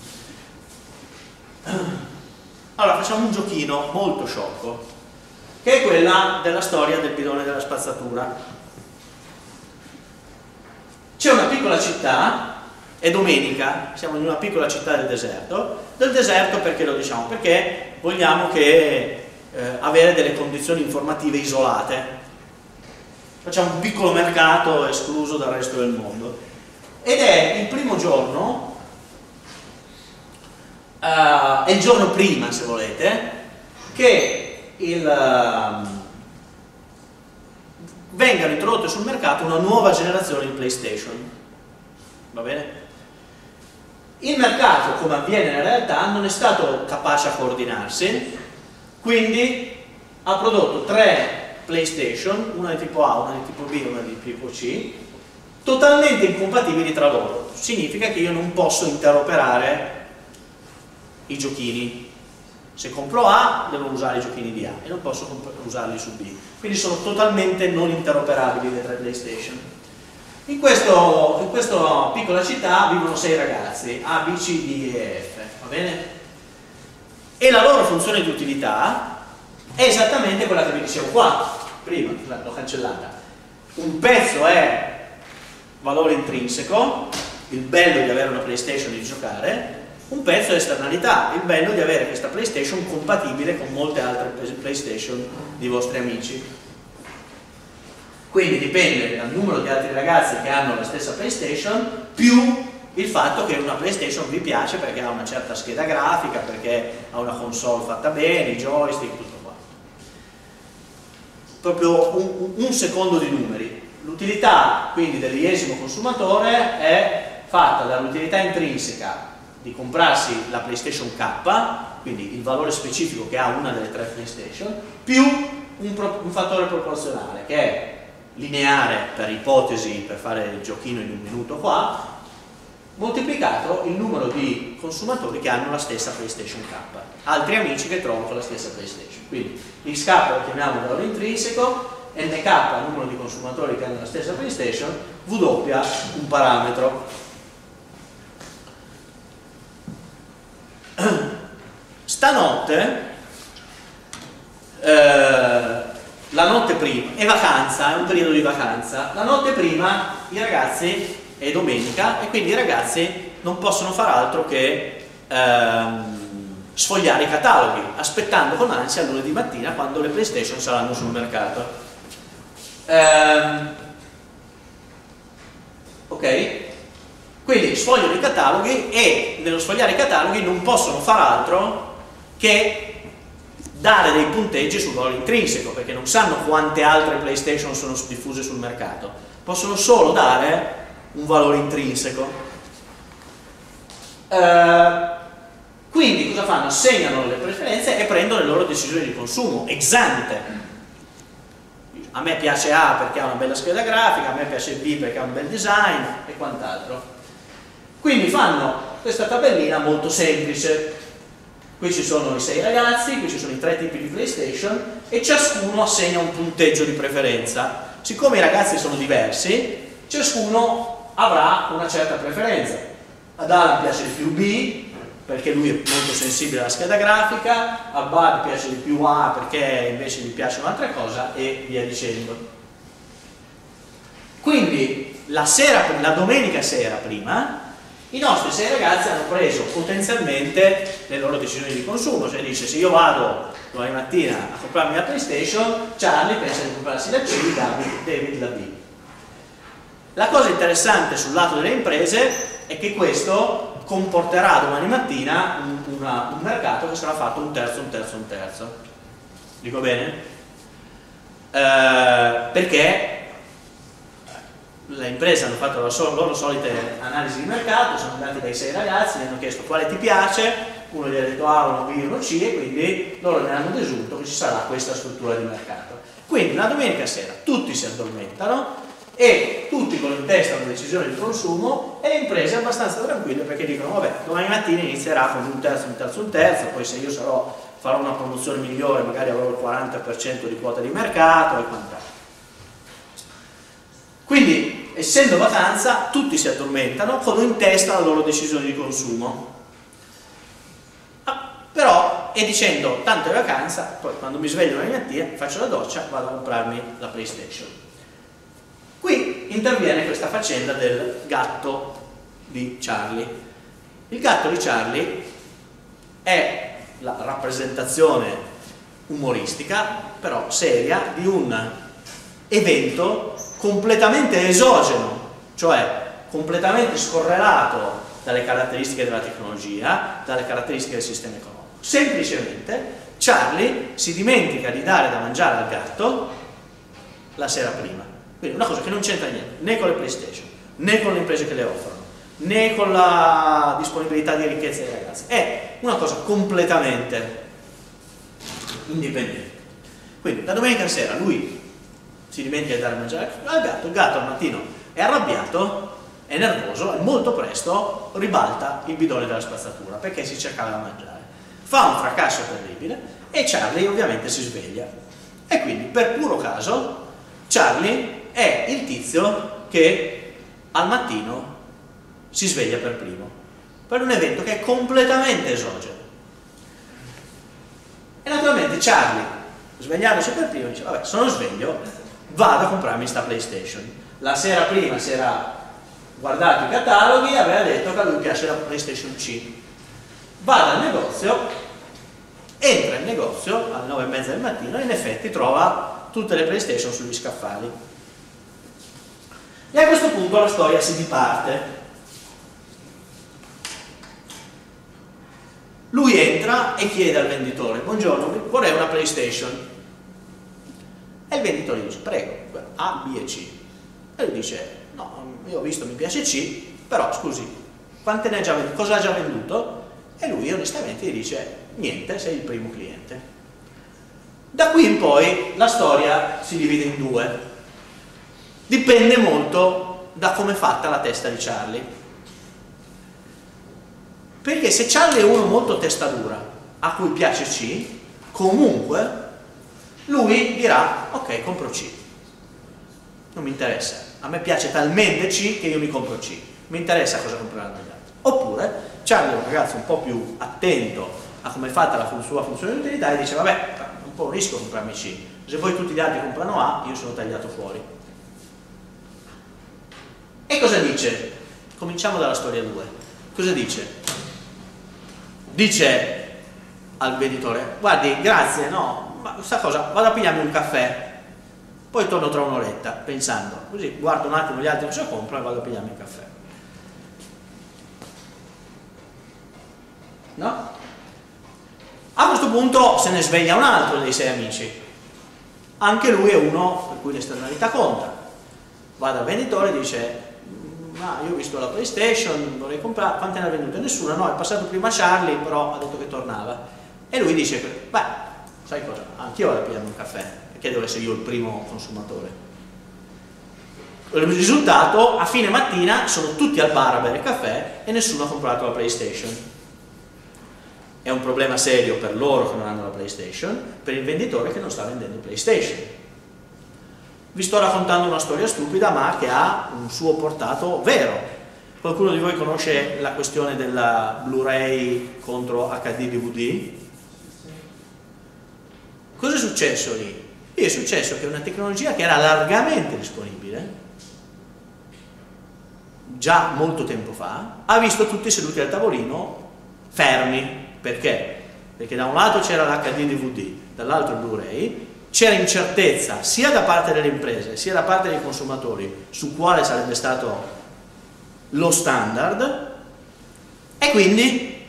Allora, facciamo un giochino molto sciocco, che è quella della storia del bidone della spazzatura. C'è una piccola città, è domenica, siamo in una piccola città del deserto perché lo diciamo? Perché vogliamo che avere delle condizioni informative isolate. Facciamo un piccolo mercato escluso dal resto del mondo. Ed è il primo giorno, è il giorno prima, se volete, che vengano introdotte sul mercato una nuova generazione di PlayStation. Va bene? Il mercato, come avviene nella realtà, non è stato capace a coordinarsi, quindi ha prodotto 3 PlayStation, una di tipo A, una di tipo B e una di tipo C, totalmente incompatibili tra loro. Significa che io non posso interoperare i giochini. Se compro A devo usare i giochini di A e non posso usarli su B, quindi sono totalmente non interoperabili le 3 PlayStation. In questa piccola città vivono 6 ragazzi, A, B, C, D e F, va bene? E la loro funzione di utilità è esattamente quella che vi dicevo qua prima, l'ho cancellata. Un pezzo è valore intrinseco, il bello di avere una PlayStation e di giocare. Un pezzo è esternalità, il bello di avere questa PlayStation compatibile con molte altre PlayStation di vostri amici. Quindi dipende dal numero di altri ragazzi che hanno la stessa PlayStation, più il fatto che una PlayStation vi piace perché ha una certa scheda grafica, perché ha una console fatta bene, i joystick, tutto qua. Proprio un secondo di numeri. L'utilità quindi dell'iesimo consumatore è fatta dall'utilità intrinseca di comprarsi la PlayStation K, quindi il valore specifico che ha una delle 3 PlayStation, più un fattore proporzionale che è lineare per ipotesi, per fare il giochino in un minuto qua, moltiplicato il numero di consumatori che hanno la stessa PlayStation K, altri amici che trovano con la stessa PlayStation. Quindi XK lo chiamiamo valore intrinseco, NK il numero di consumatori che hanno la stessa PlayStation, W un parametro. Stanotte, la notte prima, è vacanza, è un periodo di vacanza, la notte prima i ragazzi, è domenica, e quindi i ragazzi non possono far altro che sfogliare i cataloghi, aspettando con ansia lunedì mattina quando le PlayStation saranno sul mercato. Ok? Quindi sfogliano i cataloghi e nello sfogliare i cataloghi non possono far altro che dare dei punteggi sul valore intrinseco, perché non sanno quante altre PlayStation sono diffuse sul mercato, possono solo dare un valore intrinseco. Quindi cosa fanno? Segnano le preferenze e prendono le loro decisioni di consumo, ex ante. A me piace A perché ha una bella scheda grafica, a me piace B perché ha un bel design e quant'altro. Quindi fanno questa tabellina molto semplice. Qui ci sono i 6 ragazzi, qui ci sono i 3 tipi di PlayStation e ciascuno assegna un punteggio di preferenza. Siccome i ragazzi sono diversi, ciascuno avrà una certa preferenza. Ad Alan piace di più B perché lui è molto sensibile alla scheda grafica, a Bud piace di più A perché invece gli piace un'altra cosa e via dicendo. Quindi la domenica sera prima i nostri 6 ragazzi hanno preso potenzialmente le loro decisioni di consumo, cioè dice se io vado domani mattina a comprarmi la PlayStation, Charlie pensa di comprarsi la C, David la B. La cosa interessante sul lato delle imprese è che questo comporterà domani mattina un mercato che sarà fatto un terzo. Dico bene? Perché le imprese hanno fatto le loro solite analisi di mercato, sono andati dai 6 ragazzi, gli hanno chiesto quale ti piace, uno gli ha detto A, uno B, uno C, e quindi loro ne hanno desunto che ci sarà questa struttura di mercato. Quindi la domenica sera tutti si addormentano e tutti con in testa una decisione di consumo, e le imprese abbastanza tranquille perché dicono vabbè, domani mattina inizierà con un terzo, poi se io farò una promozione migliore magari avrò il 40% di quota di mercato e quant'altro. Quindi, essendo vacanza, tutti si addormentano con in testa la loro decisione di consumo. Però, e dicendo, tanto è vacanza, poi quando mi sveglio la mattina, faccio la doccia, vado a comprarmi la PlayStation. Qui interviene questa faccenda del gatto di Charlie. Il gatto di Charlie è la rappresentazione umoristica, però seria, di un evento completamente esogeno, cioè completamente scorrelato dalle caratteristiche della tecnologia, dalle caratteristiche del sistema economico. Semplicemente Charlie si dimentica di dare da mangiare al gatto la sera prima. Quindi una cosa che non c'entra niente, né con le PlayStation, né con le imprese che le offrono, né con la disponibilità di ricchezza dei ragazzi. È una cosa completamente indipendente. Quindi la domenica sera lui si dimentica di dare da mangiare al gatto, il gatto al mattino è arrabbiato, è nervoso e molto presto ribalta il bidone della spazzatura perché si cercava da mangiare. Fa un fracasso terribile e Charlie ovviamente si sveglia. E quindi per puro caso Charlie è il tizio che al mattino si sveglia per primo, per un evento che è completamente esogeno. E naturalmente Charlie, svegliandosi per primo, dice vabbè, sono sveglio, vado a comprarmi sta PlayStation. La sera prima si era guardato i cataloghi e aveva detto che a lui piace la PlayStation C. Va al negozio, entra in negozio alle 9:30 del mattino e in effetti trova tutte le PlayStation sugli scaffali. E a questo punto la storia si diparte. Lui entra e chiede al venditore: buongiorno, vorrei una PlayStation. E il venditore gli dice: prego, A, B e C. E lui dice: no, io ho visto, mi piace C, però scusi, quante ne ha già venduto? Cosa ha già venduto? E lui onestamente gli dice: niente, sei il primo cliente. Da qui in poi la storia si divide in due. Dipende molto da come è fatta la testa di Charlie. Perché se Charlie è uno molto testa dura, a cui piace C, comunque lui dirà: ok, compro C. Non mi interessa, a me piace talmente C che io mi compro C. Mi interessa cosa compreranno gli altri. Oppure Charlie è un ragazzo un po' più attento a come è fatta la sua funzione di utilità e dice: vabbè, un po' un rischio comprarmi C, se poi tutti gli altri comprano A, io sono tagliato fuori. E cosa dice? Cominciamo dalla storia 2. Cosa dice? Dice al venditore: guardi, grazie, no, ma questa cosa, vado a pigliarmi un caffè, poi torno tra un'oretta, pensando, così guardo un attimo gli altri cosa compro e vado a pigliarmi il caffè. No? A questo punto se ne sveglia un altro dei 6 amici. Anche lui è uno per cui l'esternalità conta. Va dal venditore e dice: ma io ho visto la PlayStation, vorrei comprare, quante ne ha vendute? Nessuna, no, è passato prima Charlie, però ha detto che tornava. E lui dice: beh, sai cosa, anch'io vado a pigliarmi un caffè, perché devo essere io il primo consumatore. Il risultato, a fine mattina sono tutti al bar a bere caffè e nessuno ha comprato la PlayStation. È un problema serio per loro che non hanno la PlayStation, per il venditore che non sta vendendo PlayStation. Vi sto raccontando una storia stupida, ma che ha un suo portato vero. Qualcuno di voi conosce la questione della Blu-ray contro HD DVD? Cosa è successo lì? Lì è successo che una tecnologia che era largamente disponibile già molto tempo fa ha visto tutti seduti al tavolino fermi. Perché? Perché da un lato c'era l'HD DVD, dall'altro il Blu-ray, c'era incertezza sia da parte delle imprese sia da parte dei consumatori su quale sarebbe stato lo standard, e quindi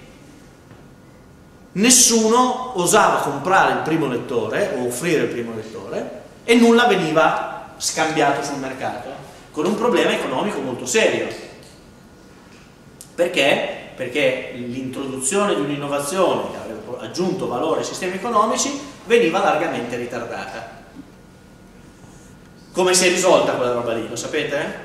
nessuno osava comprare il primo lettore o offrire il primo lettore e nulla veniva scambiato sul mercato, con un problema economico molto serio. Perché Perché l'introduzione di un'innovazione che aveva aggiunto valore ai sistemi economici veniva largamente ritardata. Come si è risolta quella roba lì, lo sapete?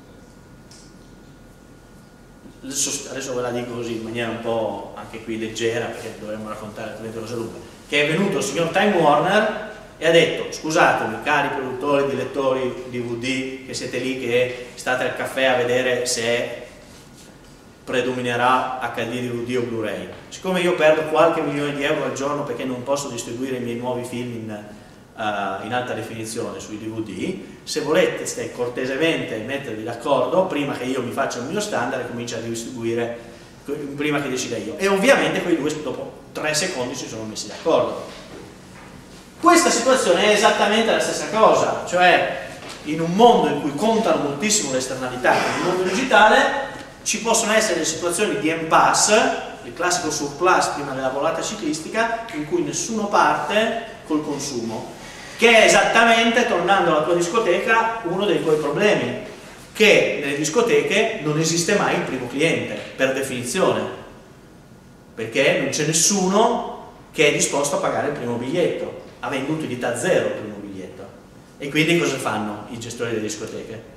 Adesso ve la dico così in maniera un po' anche qui leggera, perché dovremmo raccontare altrimenti cosa lunga. Che è venuto il signor Time Warner e ha detto: scusatemi cari produttori di lettori DVD che siete lì, che state al caffè a vedere se predominerà HD, DVD o Blu-ray, siccome io perdo qualche milione di euro al giorno perché non posso distribuire i miei nuovi film in alta definizione sui DVD, se volete cortesemente mettervi d'accordo prima che io mi faccia il mio standard e cominci a distribuire prima che decida io. E ovviamente quei due dopo 3 secondi si sono messi d'accordo. Questa situazione è esattamente la stessa cosa, cioè in un mondo in cui contano moltissimo le esternalità, nel mondo digitale ci possono essere delle situazioni di impasse, il classico surplus prima della volata ciclistica, in cui nessuno parte col consumo, che è esattamente, tornando alla tua discoteca, uno dei tuoi problemi, che nelle discoteche non esiste mai il primo cliente, per definizione, perché non c'è nessuno che è disposto a pagare il primo biglietto, avendo utilità zero il primo biglietto. E quindi cosa fanno i gestori delle discoteche?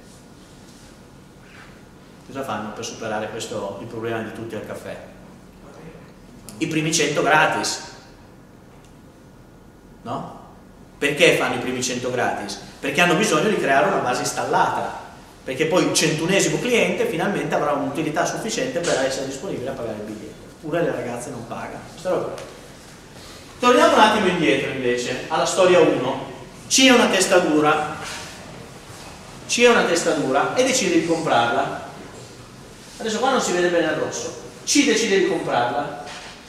Cosa fanno per superare il problema di tutti al caffè? I primi 100 gratis, no? Perché fanno i primi 100 gratis? Perché hanno bisogno di creare una base installata, perché poi il 100° cliente finalmente avrà un'utilità sufficiente per essere disponibile a pagare il biglietto. Pure le ragazze non pagano. Torniamo un attimo indietro invece, alla storia 1. C è una testadura e decide di comprarla. Adesso qua non si vede bene il rosso. C decide di comprarla.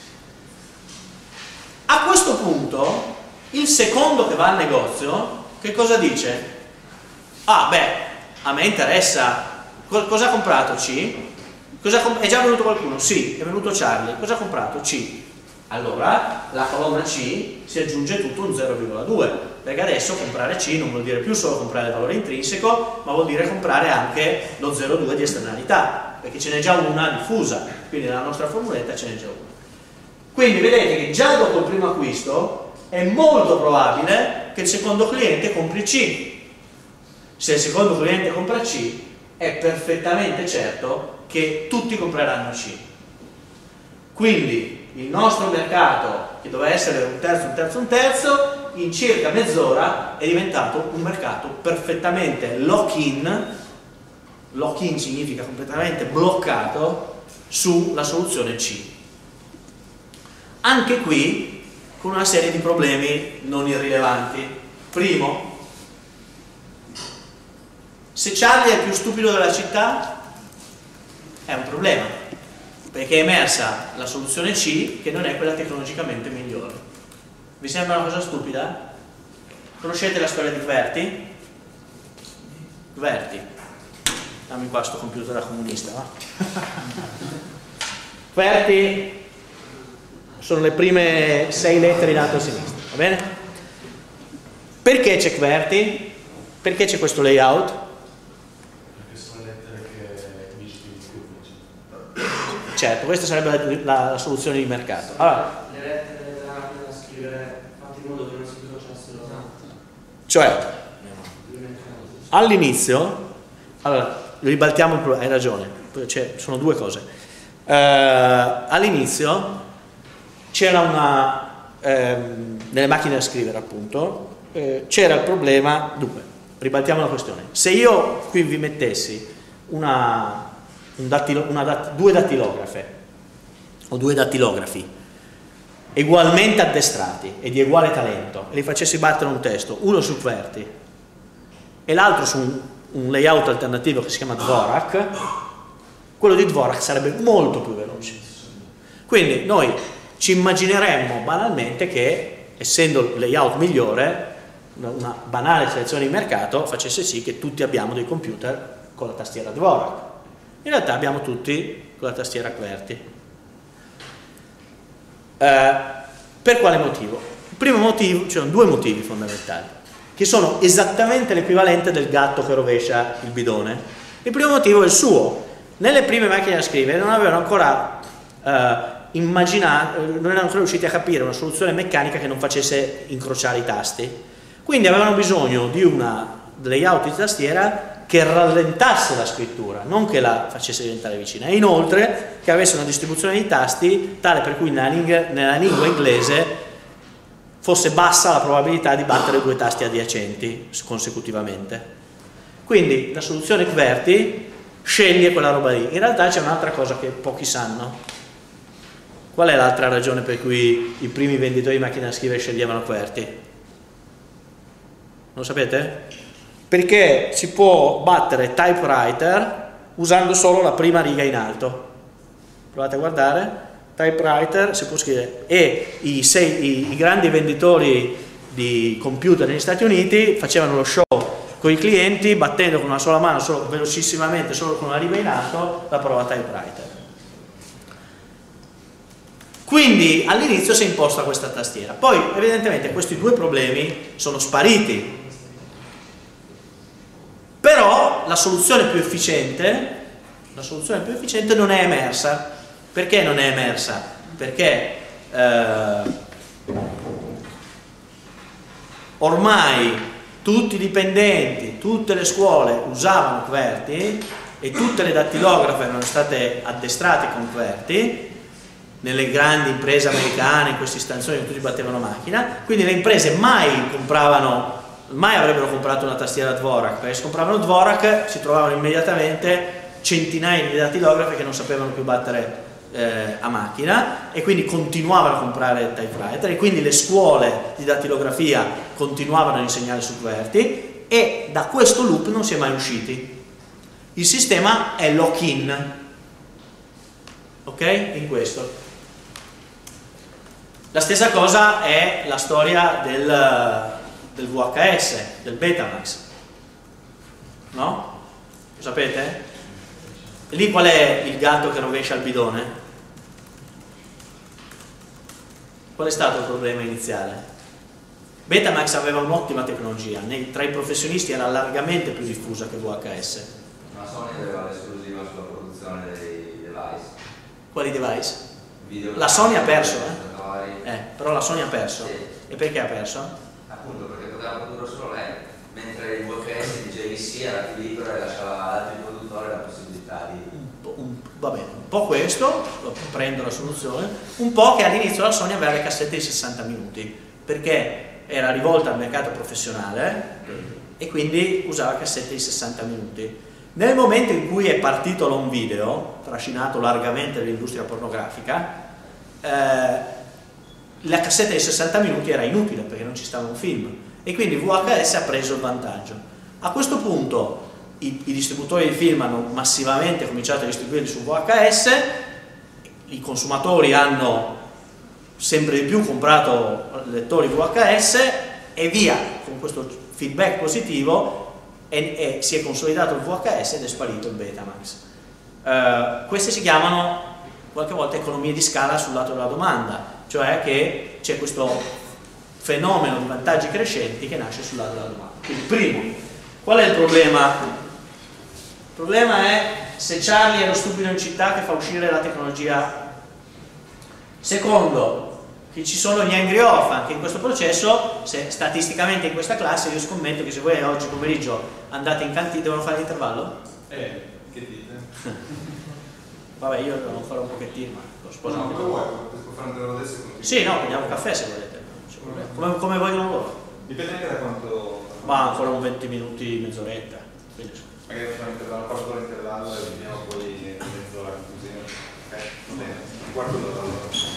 A questo punto il secondo che va al negozio che cosa dice? Ah beh, a me interessa. Cosa ha comprato C? È già venuto qualcuno? Sì, è venuto Charlie. Cosa ha comprato? C. Allora la colonna C si aggiunge tutto un 0,2, perché adesso comprare C non vuol dire più solo comprare il valore intrinseco, ma vuol dire comprare anche lo 0,2 di esternalità, perché ce n'è già una diffusa, quindi nella nostra formuletta ce n'è già una. Quindi vedete che già dopo il primo acquisto è molto probabile che il secondo cliente compri C. Se il secondo cliente compra C, è perfettamente certo che tutti compreranno C. Quindi il nostro mercato, che doveva essere un terzo, in circa mezz'ora è diventato un mercato perfettamente lock-in. Lock-in significa completamente bloccato sulla soluzione C. Anche qui con una serie di problemi non irrilevanti. Primo, se Charlie è il più stupido della città, è un problema, perché è emersa la soluzione C che non è quella tecnologicamente migliore. Vi sembra una cosa stupida? Conoscete la storia di QWERTY? QWERTY, dammi qua sto computer da comunista, va? QWERTY sono le prime 6 lettere in alto a sinistra, va bene? Perché c'è QWERTY? Perché c'è questo layout? Certo, questa sarebbe la soluzione di mercato. Allora, le lettere della macchina da scrivere fatte in modo che non si incrociassero. cioè, all'inizio, allora, ribaltiamo, hai ragione, sono due cose. All'inizio c'era nelle macchine da scrivere appunto, c'era il problema, dunque, ribaltiamo la questione. Se io qui vi mettessi due dattilografe o due dattilografi ugualmente addestrati e di uguale talento e li facessi battere un testo, uno su QWERTY e l'altro su un layout alternativo che si chiama Dvorak, quello di Dvorak sarebbe molto più veloce. Quindi noi ci immagineremmo banalmente che, essendo il layout migliore, una banale selezione di mercato facesse sì che tutti abbiamo dei computer con la tastiera Dvorak. In realtà abbiamo tutti con la tastiera QWERTY. Per quale motivo? Il primo motivo, ci sono due motivi fondamentali, che sono esattamente l'equivalente del gatto che rovescia il bidone. Il primo motivo è il suo. nelle prime macchine da scrivere non avevano ancora non erano ancora riusciti a capire una soluzione meccanica che non facesse incrociare i tasti, quindi avevano bisogno di una layout di tastiera che rallentasse la scrittura, non che la facesse diventare vicina, e inoltre che avesse una distribuzione di tasti tale per cui nella lingua inglese fosse bassa la probabilità di battere due tasti adiacenti consecutivamente. Quindi la soluzione QWERTY sceglie quella roba lì. In realtà c'è un'altra cosa che pochi sanno. Qual è l'altra ragione per cui i primi venditori di macchine da scrivere sceglievano QWERTY? Non lo sapete? Perché si può battere typewriter usando solo la prima riga in alto. Provate a guardare, typewriter si può scrivere, e i grandi venditori di computer negli Stati Uniti facevano lo show con i clienti battendo con una sola mano, velocissimamente, solo con una riga in alto, la prova typewriter. Quindi all'inizio si è imposta questa tastiera, poi evidentemente questi due problemi sono spariti, però la soluzione più efficiente non è emersa. Perché non è emersa? Perché ormai tutti i dipendenti, tutte le scuole usavano QWERTY e tutte le dattilografe erano state addestrate con QWERTY. Nelle grandi imprese americane, in queste istanzioni in cui tutti battevano macchina, quindi le imprese mai avrebbero comprato una tastiera Dvorak, perché se compravano Dvorak si trovavano immediatamente centinaia di dattilografi che non sapevano più battere a macchina, e quindi continuavano a comprare typewriter, e quindi le scuole di dattilografia continuavano a insegnare su QWERTY, e da questo loop non si è mai usciti. Il sistema è lock-in, ok? In questo. La stessa cosa è la storia del VHS, del Betamax, no? Lo sapete? E lì qual è il gatto che rovescia il bidone? Qual è stato il problema iniziale? Betamax aveva un'ottima tecnologia, tra i professionisti era largamente più diffusa che VHS. Ma Sony aveva l'esclusiva sulla produzione dei device. Quali device? La Sony ha perso, però la Sony ha perso. Sì. E perché ha perso? Appunto perché poteva produrre solo lei, mentre il VHS di JVC era più libero e lasciava ad altri produttori la possibilità di... Va bene, un po' questo, prendo la soluzione, un po' che all'inizio la Sony aveva le cassette di 60 minuti, perché era rivolta al mercato professionale e quindi usava cassette di 60 minuti. Nel momento in cui è partito l'home video, trascinato largamente dall'industria pornografica, la cassetta di 60 minuti era inutile perché non ci stava un film, e quindi VHS ha preso il vantaggio. A questo punto i distributori di film hanno massivamente cominciato a distribuirli su VHS, i consumatori hanno sempre di più comprato lettori VHS, e via, con questo feedback positivo e si è consolidato il VHS ed è sparito il Betamax. Queste si chiamano qualche volta economie di scala sul lato della domanda, cioè che c'è questo fenomeno di vantaggi crescenti che nasce sul lato della domanda. Quindi primo, qual è il problema? Il problema è se Charlie è lo stupido in città che fa uscire la tecnologia. Secondo, che ci sono gli angry orphan che in questo processo, se statisticamente in questa classe, io scommetto che se voi oggi pomeriggio andate in cantina, devono fare l'intervallo? Che dite? Vabbè, io devo fare un pochettino, ma lo sposo. No, come vuoi, puoi fare un intervallo adesso? Sì, no, prendiamo un caffè se volete, come vogliono loro. Dipende anche da quanto... Ma ancora un 20 minuti, mezz'oretta. Magari facciamo un intervallo, un quarto d'ora intervallo e vediamo poi mezz'ora così. Ok, va bene, un quarto d'ora allora.